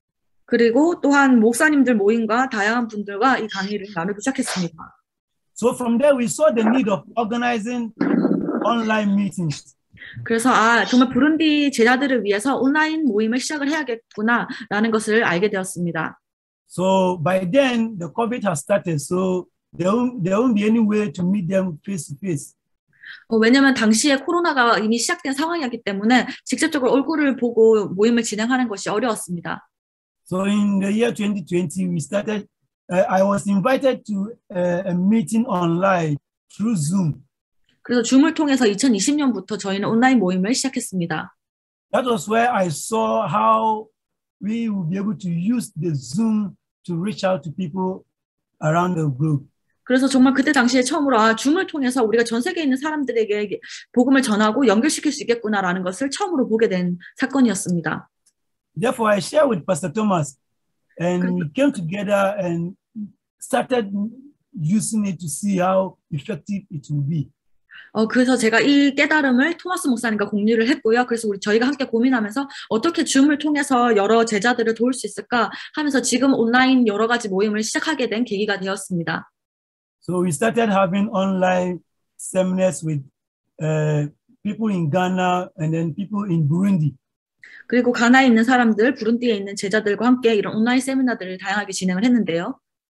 그리고 또한 목사님들 모임과 다양한 분들과 이 강의를 나누기 시작했습니다. So from there, we saw the need of organizing online meetings. 그래서 아 정말 부룬디 제자들을 위해서 온라인 모임을 시작을 해야겠구나라는 것을 알게 되었습니다. So by then, the COVID has started, so there won't, there won't be any way to meet them face to face. 어, 왜냐하면 당시에 코로나가 이미 시작된 상황이었기 때문에 직접적으로 얼굴을 보고 모임을 진행하는 것이 어려웠습니다. So in the year twenty twenty, we started, uh, I was invited to uh, a meeting online through Zoom. 그래서 줌을 통해서 이천이십 년부터 저희는 온라인 모임을 시작했습니다. That was where I saw how we would be able to use the Zoom to reach out to people around the globe. 그래서 정말 그때 당시에 처음으로 아, 줌을 통해서 우리가 전 세계에 있는 사람들에게 복음을 전하고 연결시킬 수 있겠구나라는 것을 처음으로 보게 된 사건이었습니다. Therefore, I shared with Pastor Thomas, and we came together and started using it to see how effective it will be. 어, 그래서 제가 이 깨달음을 토마스 목사님과 공유를 했고요. 그래서 우리 저희가 함께 고민하면서 어떻게 줌을 통해서 여러 제자들을 도울 수 있을까 하면서 지금 온라인 여러 가지 모임을 시작하게 된 계기가 되었습니다. So we started having online seminars with uh, people in Ghana and then people in Burundi. 그리고 가나에 있는 사람들, 부룬디에 있는 제자들과 함께 이런 온라인 세미나들을 다양하게 진행을 했는데요.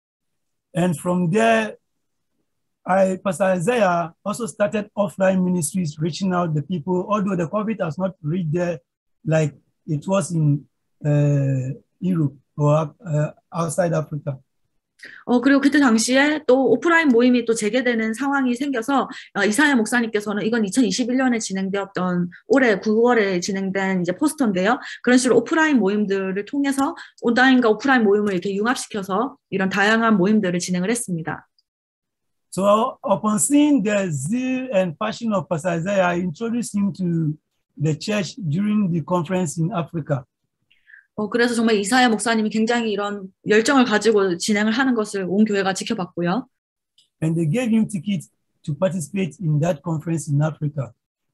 And from there, I, Pastor Isaiah also started offline ministries, reaching out the people, although the COVID has not reached there like it was in uh, Europe or uh, outside Africa. 어, 그리고 그때 당시에 또 오프라인 모임이 또 재개되는 상황이 생겨서 어, 이사야 목사님께서는 이건 이천이십일 년에 진행되었던 올해 구월에 진행된 이제 포스터인데요. 그런 식으로 오프라인 모임들을 통해서 온라인과 오프라인 모임을 이렇게 융합시켜서 이런 다양한 모임들을 진행을 했습니다. So upon seeing the zeal and passion of Pastor Isaiah, I introduced him to the church during the conference in Africa. 어, 그래서 정말 이사야 목사님이 굉장히 이런 열정을 가지고 진행을 하는 것을 온 교회가 지켜봤고요. And they gave him tickets to participate in that conference in Africa.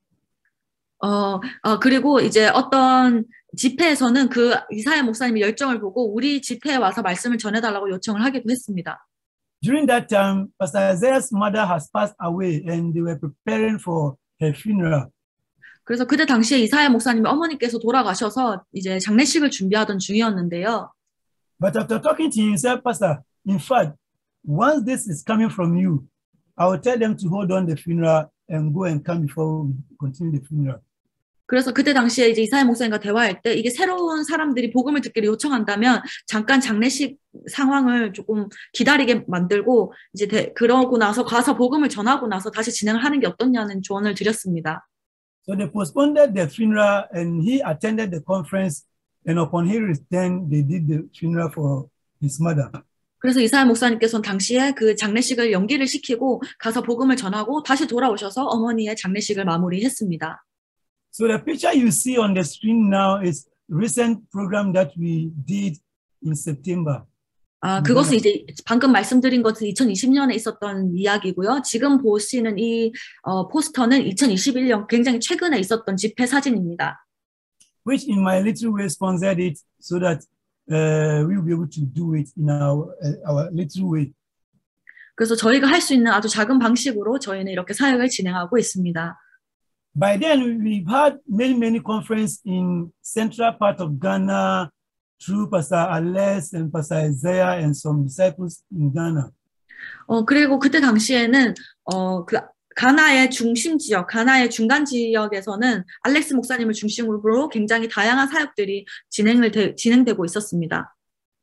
어, 어, 그리고 이제 어떤 집회에서는 그 이사야 목사님의 열정을 보고 우리 집회에 와서 말씀을 전해달라고 요청을 하기도 했습니다. During that time, Pastor Isaiah's mother has passed away and they were preparing for her funeral. 그래서 그때 당시에 이사야 목사님의 어머니께서 돌아가셔서 이제 장례식을 준비하던 중이었는데요. But after talking to him, he said, Pastor, in fact, once this is coming from you, I will tell them to hold on the funeral and go and come before we continue the funeral. 그래서 그때 당시에 이제 이사야 목사님과 대화할 때 이게 새로운 사람들이 복음을 듣기를 요청한다면 잠깐 장례식 상황을 조금 기다리게 만들고 이제 대, 그러고 나서 가서 복음을 전하고 나서 다시 진행을 하는 게 어떻냐는 조언을 드렸습니다. So they postponed the funeral and he attended the conference and upon his return, they did the funeral for his mother. 그래서 이사야 목사님께서는 당시에 그 장례식을 연기를 시키고 가서 복음을 전하고 다시 돌아오셔서 어머니의 장례식을 마무리했습니다. So the picture you see on the screen now is recent program that we did in September. 아, 그것은 이제 방금 말씀드린 것은 이천이십 년에 있었던 이야기고요. 지금 보시는 이 어, 포스터는 이천이십일 년 굉장히 최근에 있었던 집회 사진입니다. Which in my little way sponsored it so that uh, we will be able to do it in our, uh, our little way. 그래서 저희가 할 수 있는 아주 작은 방식으로 저희는 이렇게 사역을 진행하고 있습니다. By then, we've had many, many conferences in central part of Ghana through Pastor Alex and Pastor Isaiah and some disciples in Ghana. 어, 그리고 그때 당시에는 어, 그 가나의 중심 지역, 가나의 중간 지역에서는 알렉스 목사님을 중심으로 굉장히 다양한 사역들이 진행을 되, 진행되고 있었습니다.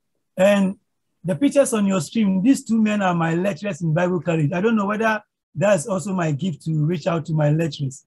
And the pictures on your screen, these two men are my lecturers in Bible college. I don't know whether that's also my gift to reach out to my lecturers.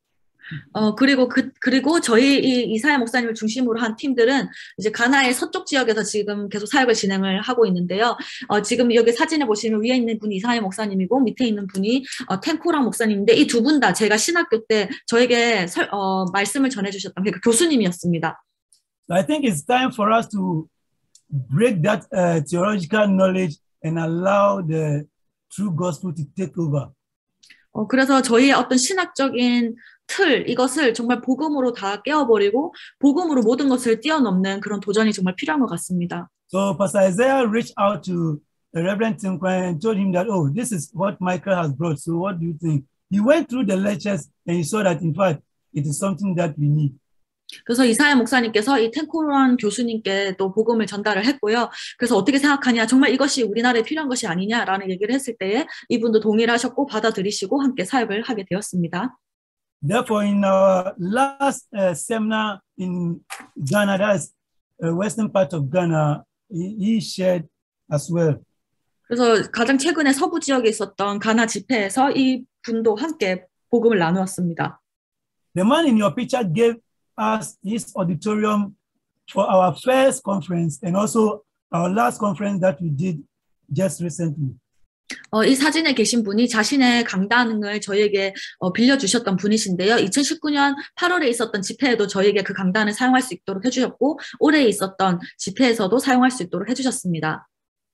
어, 그리고 그, 그리고 저희 이 이사야 목사님을 중심으로 한 팀들은 이제 가나의 서쪽 지역에서 지금 계속 사역을 진행을 하고 있는데요. 어, 지금 여기 사진에 보시면 위에 있는 분이 이사야 목사님이고 밑에 있는 분이 어, 탱코랑 목사님인데 이 두 분 다 제가 신학교 때 저에게 설, 어, 말씀을 전해주셨던 그 교수님이었습니다. I think it's time for us to break that uh, theological knowledge and allow the true gospel to take over. 어, 그래서 저희의 어떤 신학적인 틀, 이것을 정말 복음으로 다 깨워버리고 복음으로 모든 것을 뛰어넘는 그런 도전이 정말 필요한 것 같습니다. So Pastor Isaiah reached out to the Reverend Tim Kwai and told him that, oh, this is what Michael has brought. So what do you think? He went through the lectures and he saw that, in fact, it is something that we need. 그래서 이사야 목사님께서 이 탱코란 교수님께 또 복음을 전달을 했고요. 그래서 어떻게 생각하냐, 정말 이것이 우리나라에 필요한 것이 아니냐라는 얘기를 했을 때에 이분도 동의를 하셨고 받아들이시고 함께 사역을 하게 되었습니다. Therefore, in our last uh, seminar in Ghana, that's uh, western part of Ghana, he, he shared as well. 그래서 가장 최근에 서부 지역에 있었던 가나 집회에서 이 분도 함께 복음을 나누었습니다. The man in your picture gave us his auditorium for our first conference and also our last conference that we did just recently. 어, 이 사진에 계신 분이 자신의 강단을 저희에게 어, 빌려주셨던 분이신데요. 이천십구 년 팔월에 있었던 집회에도 저희에게 그 강단을 사용할 수 있도록 해주셨고 올해 있었던 집회에서도 사용할 수 있도록 해주셨습니다.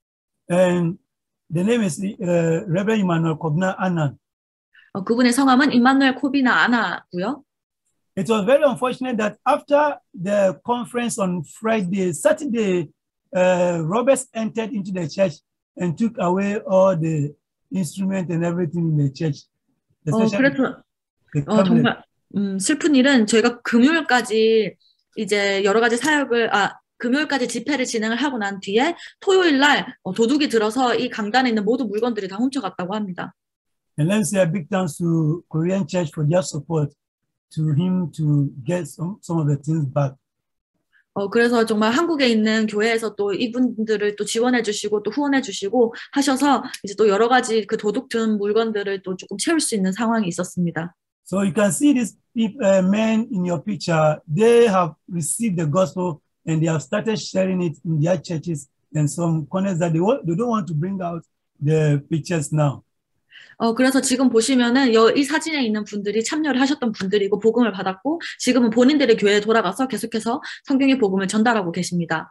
And the name is uh, Reverend Emmanuel Kobna Annan. 어, 그분의 성함은 임마누엘 코비나 아나고요. It was very unfortunate that after the conference on Friday, Saturday, uh, Roberts entered into the church and took away all the instruments and everything in the church. 어, 그래서 어, 정말 음, 슬픈 일은 저희가 금요일까지 이제 여러 가지 사역을 아 금요일까지 집회를 진행을 하고 난 뒤에 토요일 날 어, 도둑이 들어서 이 강단에 있는 모든 물건들이 다 훔쳐갔다고 합니다. And let's say a big thanks to Korean Church for their support to him to get some, some of the things back. 어, 그래서 정말 한국에 있는 교회에서 또 이분들을 또 지원해 주시고 또 후원해 주시고 하셔서 이제 또 여러 가지 그 도둑 든 물건들을 또 조금 채울 수 있는 상황이 있었습니다. So you can see these uh, men in your picture, they have received the gospel and they have started sharing it in their churches and some corners that they, they don't want to bring out the pictures now. 어, 그래서 지금 보시면은 여, 이 사진에 있는 분들이 참여를 하셨던 분들이고 복음을 받았고 지금은 본인들의 교회에 돌아가서 계속해서 성경의 복음을 전달하고 계십니다.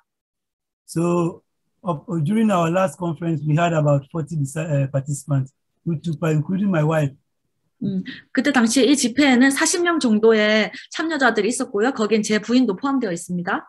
So uh, during our last conference, we had about forty uh, participants who took part, including my wife. 음, 그때 당시 이 집회에는 사십 명 정도의 참여자들이 있었고요. 거긴 제 부인도 포함되어 있습니다.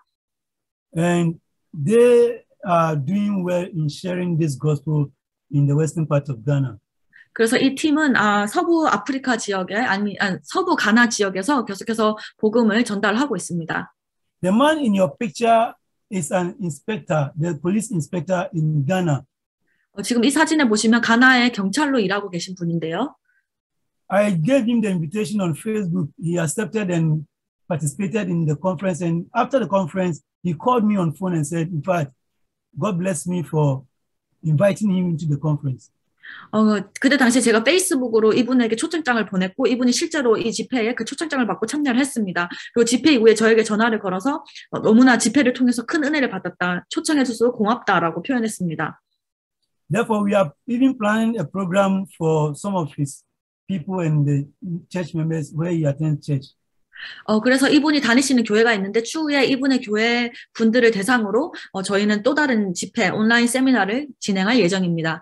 And they are doing well in sharing this gospel in the western part of Ghana. 그래서 이 팀은 아, 서부 아프리카 지역에 아니 아, 서부 가나 지역에서 계속해서 복음을 전달하고 있습니다. The man in your picture is an inspector, the police inspector in Ghana. 어, 지금 이 사진에 보시면 가나의 경찰로 일하고 계신 분인데요. I gave him the invitation on Facebook. He accepted and participated in the conference. And after the conference, he called me on phone and said, in fact, God bless me for inviting him into the conference. 어, 그때 당시에 제가 페이스북으로 이분에게 초청장을 보냈고 이분이 실제로 이 집회에 그 초청장을 받고 참여를 했습니다. 그리고 집회 이후에 저에게 전화를 걸어서 어, 너무나 집회를 통해서 큰 은혜를 받았다. 초청해줘서 고맙다라고 표현했습니다. Therefore, we are even planning a program for some of his people and the church members where he attends church. 어, 그래서 이분이 다니시는 교회가 있는데 추후에 이분의 교회 분들을 대상으로 어, 저희는 또 다른 집회, 온라인 세미나를 진행할 예정입니다.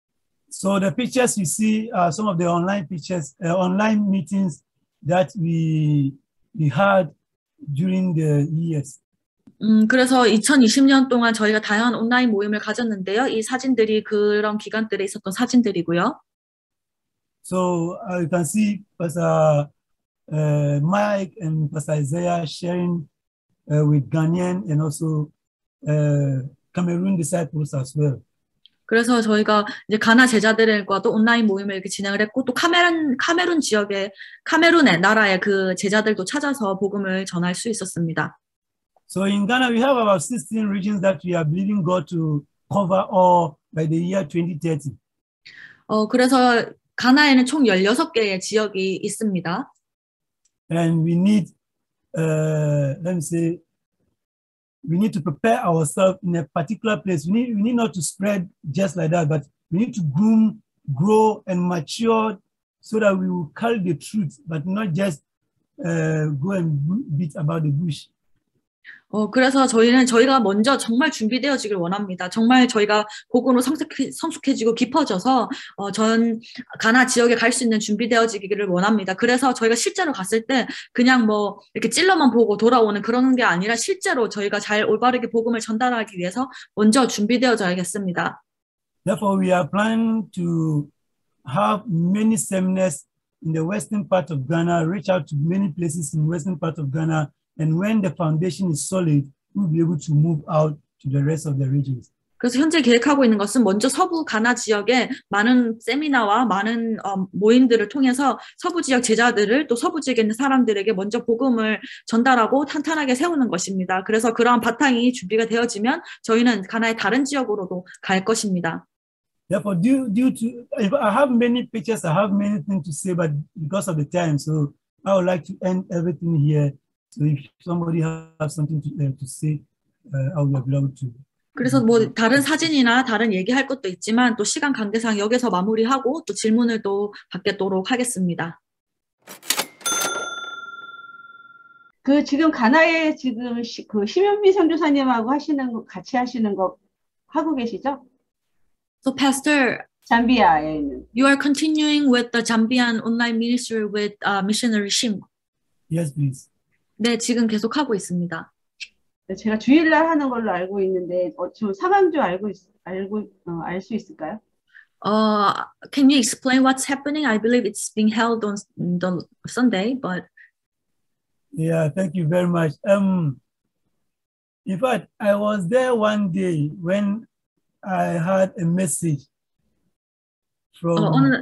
So the pictures you see are some of the online pictures, uh, online meetings that we we had during the years. 음, 그래서 이천이십 년 동안 저희가 다양한 온라인 모임을 가졌는데요. 이 사진들이 그런 기간들에 있었던 사진들이고요. So uh, you can see Pastor uh, Mike and Pastor Isaiah sharing uh, with Ghanaian and also uh, Cameroon disciples as well. 그래서 저희가 이제 가나 제자들과도 온라인 모임을 이렇게 진행을 했고 또 카메룬 카메룬 지역의 카메룬의 나라의 그 제자들도 찾아서 복음을 전할 수 있었습니다. So in Ghana we have about sixteen regions that we are believing God to cover all by the year twenty thirty. 어 그래서 가나에는 총 열여섯 개의 지역이 있습니다. And we need uh, let me say we need to prepare ourselves in a particular place. We need, we need not to spread just like that, but we need to groom, grow, and mature so that we will carry the truth, but not just uh, go and beat about the bush. 어, 그래서 저희는 저희가 먼저 정말 준비되어지길 원합니다. 정말 저희가 복음으로 성숙해, 성숙해지고 깊어져서 어, 전 가나 지역에 갈 수 있는 준비되어지기를 원합니다. 그래서 저희가 실제로 갔을 때 그냥 뭐 이렇게 찔러만 보고 돌아오는 그런 게 아니라 실제로 저희가 잘 올바르게 복음을 전달하기 위해서 먼저 준비되어져야겠습니다. Therefore, we are planning to have many seminars in the western part of Ghana, reach out to many places in western part of Ghana, and when the foundation is solid, we'll be able to move out to the rest of the regions. 그래서 현재 계획하고 있는 것은 먼저 서부 가나 지역에 많은 세미나와 많은 어, 모임들을 통해서 서부 지역 제자들을 또 서부 지역에 있는 사람들에게 먼저 복음을 전달하고 탄탄하게 세우는 것입니다. 그래서 그러한 바탕이 준비가 되어지면 저희는 가나의 다른 지역으로도 갈 것입니다. Therefore, due, due to, if I have many pictures, I have many things to say, but because of the time, so I would like to end everything here. So if somebody has something to, uh, to say, uh, I will be able to. 그래서 뭐 다른 사진이나 다른 얘기할 것도 있지만 또 시간 관계상 여기서 마무리하고 또 질문을 또 받겠도록 하겠습니다. 그 지금 가나에 지금 시, 그 심현미 선교사님하고 하시는 거 같이 하시는 거 하고 계시죠? So Pastor, 잠비아에 있는. you are continuing with the Zambian online ministry with uh, missionary Shim. Yes, please. 네, 지금 계속 하고 있습니다. 제가 주일날 하는 걸로 알고 있는데 어, 좀 상황 좀 알고 있, 알고 어, 알 수 있을까요? Uh, can you explain what's happening? I believe it's being held on the Sunday, but Yeah, thank you very much. Um, in fact, I was there one day when I had a message from. 어, 어느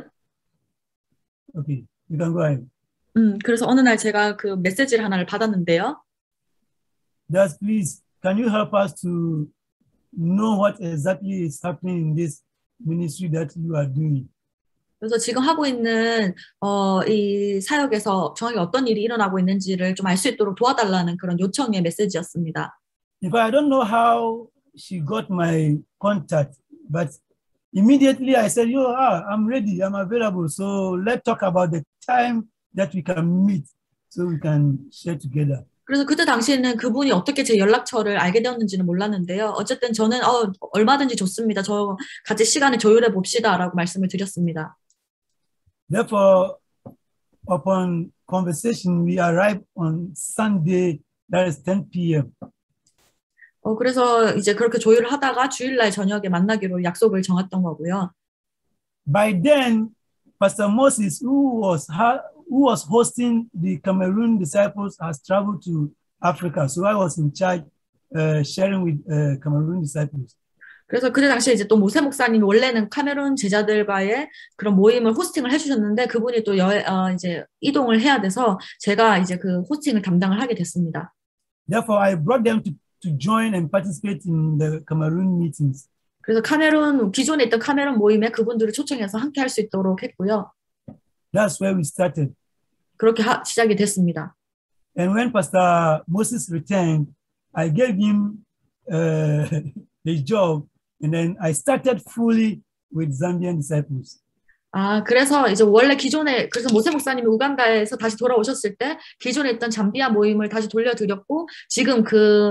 Okay, you can go ahead. 음, 그래서 어느 날 제가 그 메시지를 하나를 받았는데요. Just please, can you help us to know what exactly is happening in this ministry that you are doing? 그래서 지금 하고 있는 어, 이 사역에서 정확히 어떤 일이 일어나고 있는지를 좀 알 수 있도록 도와달라는 그런 요청의 메시지였습니다. If I don't know how she got my contact, but immediately I said, "Yo, ah, I'm ready, I'm available. So let's talk about the time that we can meet, so we can share together." 그래서 그때 당시에는 그분이 어떻게 제 연락처를 알게 되었는지는 몰랐는데요. 어쨌든 저는 어, 얼마든지 좋습니다. 저 같이 시간을 조율해 봅시다라고 말씀을 드렸습니다. Therefore, upon conversation, we arrived on Sunday, that is ten p m 어, 그래서 이제 그렇게 조율을 하다가 주일날 저녁에 만나기로 약속을 정했던 거고요. By then, Pastor Moses, who was who was hosting the Cameroon disciples, has traveled to Africa. So I was in charge, uh, sharing with uh, Cameroon disciples. 그래서 그때 당시에 이제 또 모세 목사님이 원래는 카메룬 제자들과의 그런 모임을 호스팅을 해주셨는데 그분이 또 여, 어, 이제 이동을 해야 돼서 제가 이제 그 호스팅을 담당을 하게 됐습니다. Therefore, I brought them to, to join and participate in the Cameroon meetings. 그래서 카메룬 기존에 있던 카메룬 모임에 그분들을 초청해서 함께 할 수 있도록 했고요. That's where we started. 그렇게 하, 시작이 됐습니다. And when Pastor Moses returned, I gave him uh, his job, and then I started fully with Zambian disciples. 아, 그래서 이제 원래 기존에 그래서 모세 목사님이 우간다에서 다시 돌아오셨을 때 기존에 있던 잠비아 모임을 다시 돌려드렸고 지금 그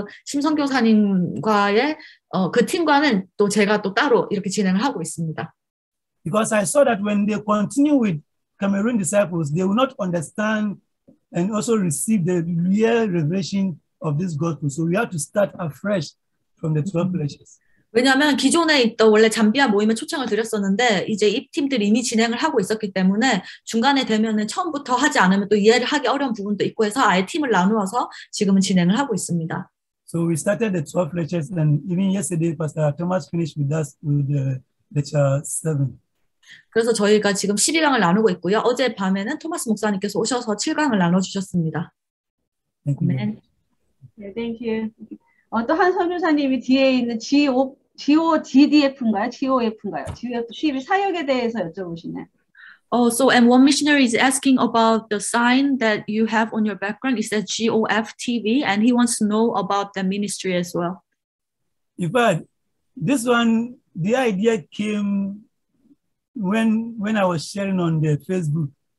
심선교사님과의 어, 그 팀과는 또 제가 또 따로 이렇게 진행을 하고 있습니다. Because I saw that when they continue with Cameroon disciples, they will not understand and also receive the real revelation of this gospel. So we have to start afresh from the twelve lectures. 왜냐하면 기존에 있던 원래 잠비아 모임에 초청을 드렸었는데 이제 이 팀들이 이미 진행을 하고 있었기 때문에 중간에 되면은 처음부터 하지 않으면 또 이해를 하기 어려운 부분도 있고 해서 아예 팀을 나누어서 지금은 진행을 하고 있습니다. So we started the twelve lectures, and even yesterday, Pastor Thomas finished with us with the lecture seven. 그래서 저희가 지금 십이 강을 나누고 있고요. 어제 밤에는 토마스 목사님께서 오셔서 칠 강을 나눠주셨습니다. Thank you. 아멘. 네, thank you. 어, 또 한 선교사님이 뒤에 있는 G O, G O D D F인가요? G O F인가요? G O F 티비 사역에 대해서 여쭤보시네. Oh, so and one missionary is asking about the sign that you have on your background. It says G O F T V, and he wants to know about the ministry as well. In fact, this one, the idea came when when I was sharing on the Facebook.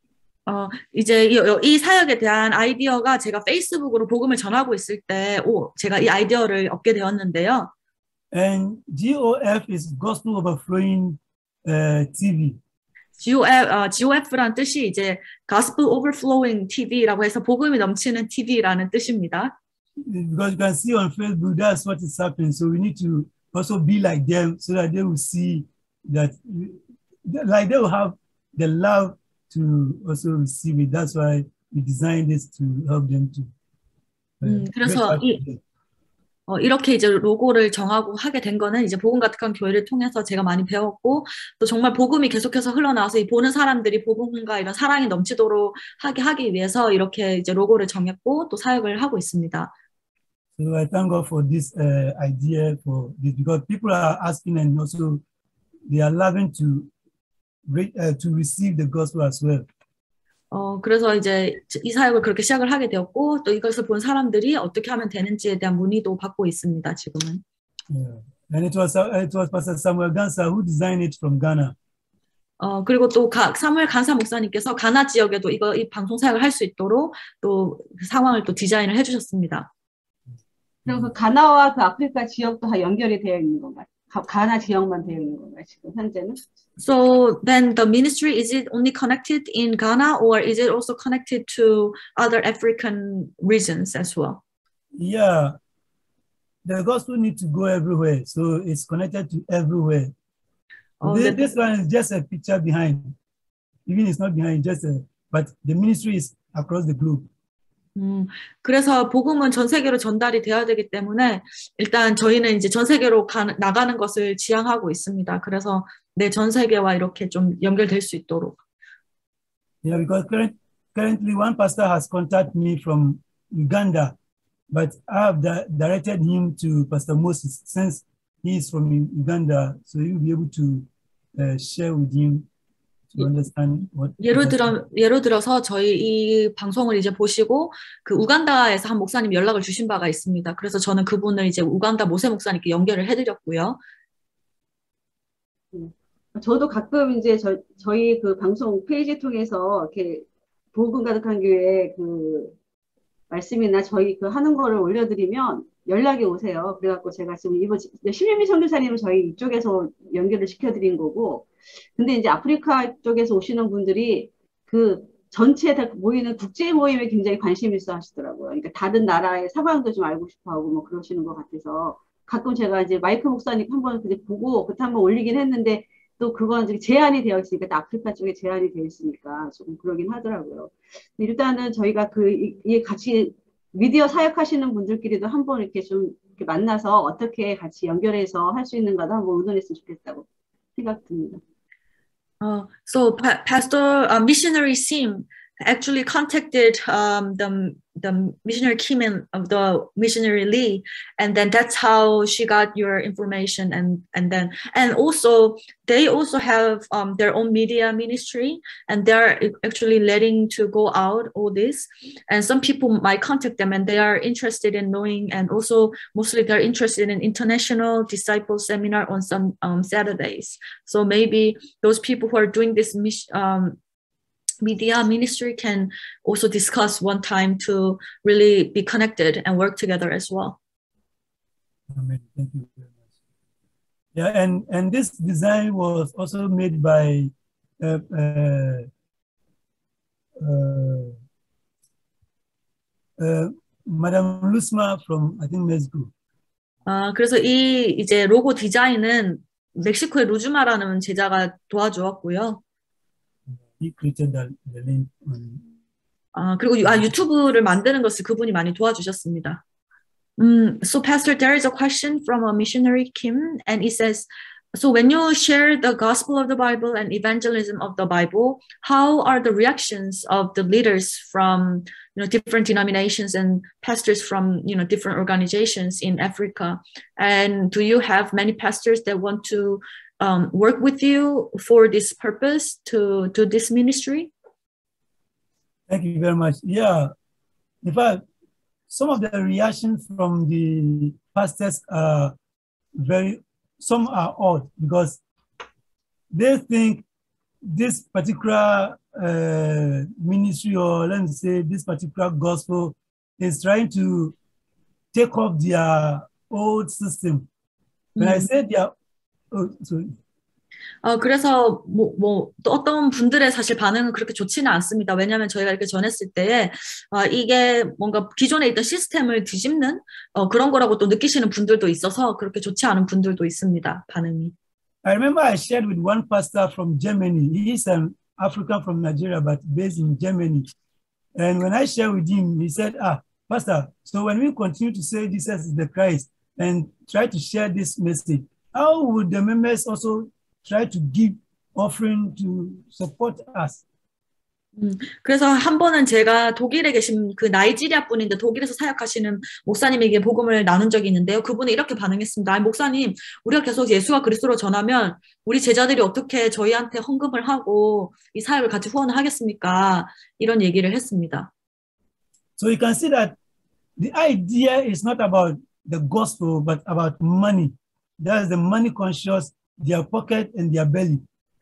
어, 이제 이, 이 사역에 대한 아이디어가 제가 페이스북으로 복음을 전하고 있을 때, 오, 제가 이 아이디어를 얻게 되었는데요. And G O F is Gospel Overflowing uh, T V. G O F, 어, G O F란 뜻이 이제 Gospel Overflowing 티비라고 해서 복음이 넘치는 티비라는 뜻입니다. Because you can see on Facebook, that's what is happening. So we need to also be like them so that they will see that, like they will have the love to also receive it. That's why we designed this to help them to. Uh, 음, 그래서 이, 어, 이렇게 이제 로고를 정하고 하게 된 거는 이제 복음 가득한 교회를 통해서 제가 많이 배웠고 또 정말 복음이 계속해서 흘러나와서 이 보는 사람들이 복음과 이런 사랑이 넘치도록 하게 하기 위해서 이렇게 이제 로고를 정했고 또 사역을 하고 있습니다. So I thank God for this uh, idea for this because people are asking and also they are loving to uh, to receive the gospel as well. 어, 그래서 이제 이 사역을 그렇게 시작을 하게 되었고 또 이것을 본 사람들이 어떻게 하면 되는지에 대한 문의도 받고 있습니다. 지금은. Yeah. And it was it was Pastor Samuel Gansa who designed it from Ghana. 어, 그리고 또 가, 사무엘 간사 목사님께서 가나 지역에도 이거 이 방송 사역을 할 수 있도록 또 상황을 또 디자인을 해주셨습니다. 그리고 그 가나와 그 아프리카 지역도 다 연결이 되어 있는 건가요? 가, 가나 지역만 되어 있는 건가요? 지금 현재는? So then the ministry, is it only connected in Ghana or is it also connected to other African regions as well? Yeah, the gospel needs to go everywhere, so it's connected to everywhere. Oh, this, the, this one is just a picture behind. Even it's not behind, just a, but the ministry is across the globe. 음, 그래서 복음은 전 세계로 전달이 되어야 되기 때문에 일단 저희는 이제 전 세계로 가, 나가는 것을 지향하고 있습니다. 그래서 내 전 세계와 이렇게 좀 연결될 수 있도록. Yeah, because current, currently one pastor has contacted me from Uganda, but I have di directed him to Pastor Moses since he is from Uganda, so he will be able to uh, share with him to understand what. 예를 들어 예를 들어서 저희 이 방송을 이제 보시고 그 우간다에서 한 목사님 연락을 주신 바가 있습니다. 그래서 저는 그분을 이제 우간다 모세 목사님께 연결을 해드렸고요. 저도 가끔 이제 저, 저희 그 방송 페이지 통해서 이렇게 복음 가득한 교회 그 말씀이나 저희 그 하는 거를 올려드리면 연락이 오세요. 그래갖고 제가 지금 이번 신유미 선교사님은 저희 이쪽에서 연결을 시켜드린 거고, 근데 이제 아프리카 쪽에서 오시는 분들이 그 전체 다 모이는 국제 모임에 굉장히 관심 있어 하시더라고요. 그러니까 다른 나라의 상황도 좀 알고 싶어 하고 뭐 그러시는 것 같아서 가끔 제가 이제 마이크 목사님 한번 보고 그때 한번 올리긴 했는데 또 그건 이제 제한이 되어 있으니까 또 아프리카 쪽에 제한이 되어 있으니까 조금 그러긴 하더라고요. 일단은 저희가 그 이 같이 미디어 사역하시는 분들끼리도 한번 이렇게 좀 이렇게 만나서 어떻게 같이 연결해서 할 수 있는가도 한번 의논했으면 좋겠다고 생각 듭니다. Uh, so pa Pastor uh, Missionary Sim actually contacted um, the the missionary Kim and of the missionary Lee, and then that's how she got your information, and and then and also they also have um, their own media ministry, and they're actually letting to go out all this, and some people might contact them and they are interested in knowing, and also mostly they're interested in international disciple seminar on some um, Saturdays. So maybe those people who are doing this um, media ministry can also discuss one time to really be connected and work together as well. Amen. Thank you very much. Yeah, and and this design was also made by uh, uh, uh, uh, Madame Lusma from I think Mexico. 아, 그래서 이 이제 로고 디자인은 멕시코의 루즈마라는 제자가 도와주었고요. He created the, the link on... 아, 그리고 아, 유튜브를 만드는 것을 그분이 많이 도와주셨습니다. Um, so Pastor, there is a question from a missionary Kim, and it says, so when you share the gospel of the Bible and evangelism of the Bible, how are the reactions of the leaders from, you know, different denominations and pastors from, you know, different organizations in Africa? And do you have many pastors that want to Um, work with you for this purpose to do this ministry? Thank you very much. Yeah, in fact, some of the reactions from the pastors are very, some are odd because they think this particular uh, ministry, or let me say this particular gospel, is trying to take off their old system. When I 음. say their, oh, sorry. 어, 그래서 뭐, 뭐, 또 어떤 분들의 사실 반응은 그렇게 좋지는 않습니다. 왜냐하면 저희가 이렇게 전했을 때에 어, 이게 뭔가 기존에 있던 시스템을 뒤집는 어, 그런 거라고 또 느끼시는 분들도 있어서 그렇게 좋지 않은 분들도 있습니다. 반응이. I remember I shared with one pastor from Germany. He is an African from Nigeria, but based in Germany. And when I shared with him, he said, ah, Pastor, so when we continue to say Jesus is the Christ and try to share this message, how would the members also try to give offering to support us? 음, 그래서 한 번은 제가 독일에 계신 그 나이지리아 분인데 독일에서 사역하시는 목사님에게 복음을 나눈 적이 있는데요. 그분이 이렇게 반응했습니다. 아니, 목사님, 우리가 계속 예수와 그리스도로 전하면 우리 제자들이 어떻게 저희한테 헌금을 하고 이 사역을 같이 후원을 하겠습니까? 이런 얘기를 했습니다. So you can see that the idea is not about the gospel, but about money. That is the money conscious, their pocket and their belly.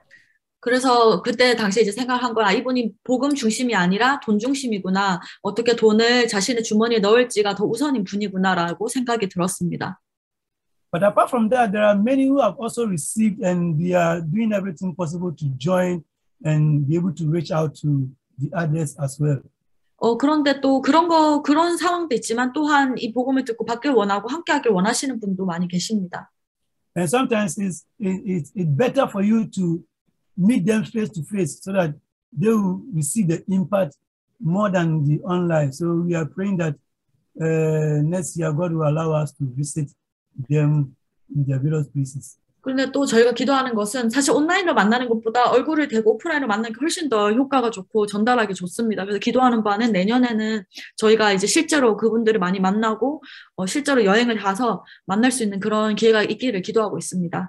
그래서 그때 당시에 이제 생각한 거야. 이분이 복음 중심이 아니라 돈 중심이구나. 어떻게 돈을 자신의 주머니에 넣을지가 더 우선인 분이구나라고 생각이 들었습니다. But apart from that, there are many who have also received and they are doing everything possible to join and be able to reach out to the others as well. 어, 그런데 또 그런 거, 그런 상황도 있지만 또한 이 복음을 듣고 받길 원하고 함께 하길 원하시는 분도 많이 계십니다. And sometimes it's, it, it's, it's better for you to meet them face to face so that they will receive the impact more than the online. So we are praying that uh, next year God will allow us to visit them in their various places. 그런데 또 저희가 기도하는 것은 사실 온라인으로 만나는 것보다 얼굴을 대고 오프라인으로 만나는 게 훨씬 더 효과가 좋고 전달하기 좋습니다. 그래서 기도하는 바는 내년에는 저희가 이제 실제로 그분들을 많이 만나고 어, 실제로 여행을 가서 만날 수 있는 그런 기회가 있기를 기도하고 있습니다.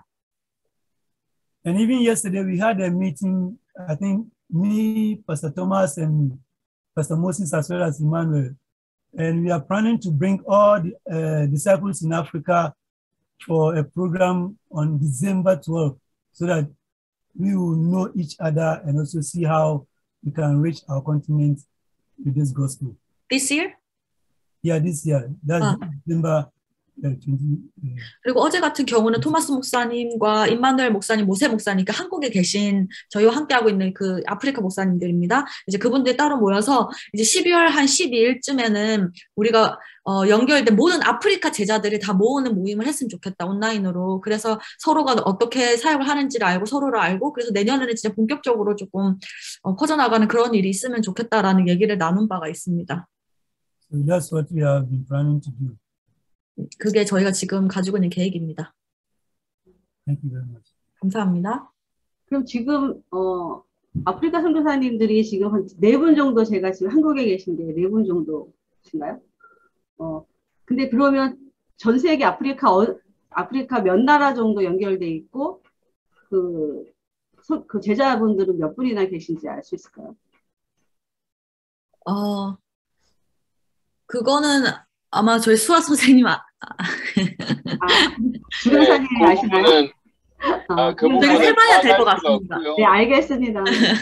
And even yesterday we had a meeting, I think me, Pastor Thomas and Pastor Moses as well as Emmanuel. And we are planning to bring all the uh, disciples in Africa for a program on December twelfth so that we will know each other and also see how we can reach our continent with this gospel. This year? Yeah, this year. That's 아. December uh, twentieth. Uh, 그리고 어제 같은 경우는 토마스 목사님과 임마누엘 목사님, 모세 목사님, 그러니까 한국에 계신 저희와 함께하고 있는 그 아프리카 목사님들입니다. 이제 그분들이 따로 모여서 이제 십이월 한 십이 일쯤에는 우리가 어, 연결된 모든 아프리카 제자들이 다 모으는 모임을 했으면 좋겠다, 온라인으로. 그래서 서로가 어떻게 사역을 하는지를 알고 서로를 알고 그래서 내년에는 진짜 본격적으로 조금 어, 퍼져나가는 그런 일이 있으면 좋겠다라는 얘기를 나눈 바가 있습니다. so that's what we have been planning to do. 그게 저희가 지금 가지고 있는 계획입니다. Thank you very much. 감사합니다. 그럼 지금 어, 아프리카 선교사님들이 지금 한 네 분 정도 제가 지금 한국에 계신데 네 분 정도신가요? 어, 근데 그러면 전 세계 아프리카 어, 아프리카 몇 나라 정도 연결돼 있고 그, 서, 그 제자분들은 몇 분이나 계신지 알 수 있을까요? 어, 그거는 아마 저희 수아 선생님 아, 아, 주변사님이 그 아시나요? 부분은 어, 아, 그 그럼 저희가 부분은 해봐야 될 것 파악할 수가 같습니다. 없고요. 네, 알겠습니다.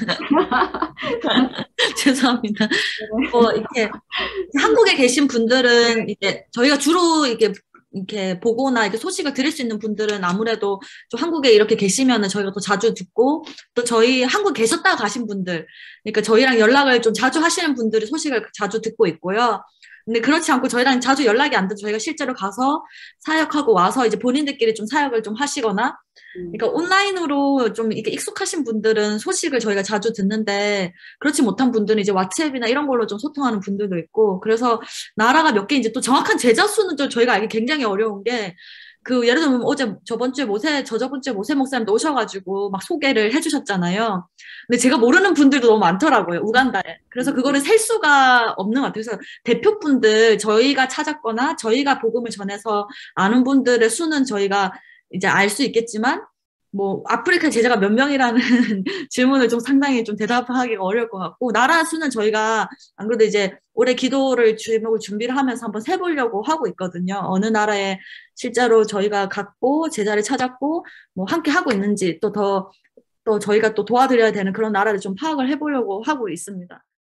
죄송합니다. 어, 이렇게 한국에 계신 분들은 이제 저희가 주로 이렇게 이렇게 보거나 이렇게 소식을 들을 수 있는 분들은 아무래도 좀 한국에 이렇게 계시면은 저희가 또 자주 듣고 또 저희 한국 계셨다가 가신 분들, 그러니까 저희랑 연락을 좀 자주 하시는 분들이 소식을 자주 듣고 있고요. 근데 그렇지 않고 저희랑 자주 연락이 안 돼도 저희가 실제로 가서 사역하고 와서 이제 본인들끼리 좀 사역을 좀 하시거나, 그러니까 온라인으로 좀 이렇게 익숙하신 분들은 소식을 저희가 자주 듣는데 그렇지 못한 분들은 이제 왓츠앱이나 이런 걸로 좀 소통하는 분들도 있고, 그래서 나라가 몇 개인지 또 정확한 제자 수는 좀 저희가 알기 굉장히 어려운 게, 그 예를 들면 어제 저번 주에 모세 저저번 주에 모세 목사님도 오셔가지고 막 소개를 해주셨잖아요. 근데 제가 모르는 분들도 너무 많더라고요, 우간다에. 그래서 그거를 셀 수가 없는 것 같아요. 그래서 대표분들 저희가 찾았거나 저희가 복음을 전해서 아는 분들의 수는 저희가 이제 알 수 있겠지만, 뭐 아프리카 제자가 몇 명이라는 질문을 좀 상당히 좀 대답하기가 어려울 것 같고, 나라 수는 저희가 안 그래도 이제 올해 기도를 제목을 준비를 하면서 한번 세보려고 하고 있거든요. 어느 나라에 실제로 저희가 갔고 제자를 찾았고 뭐 함께 하고 있는지, 또 더 또 저희가 또 도와드려야 되는 그런 나라를 좀 파악을 해보려고 하고 있습니다.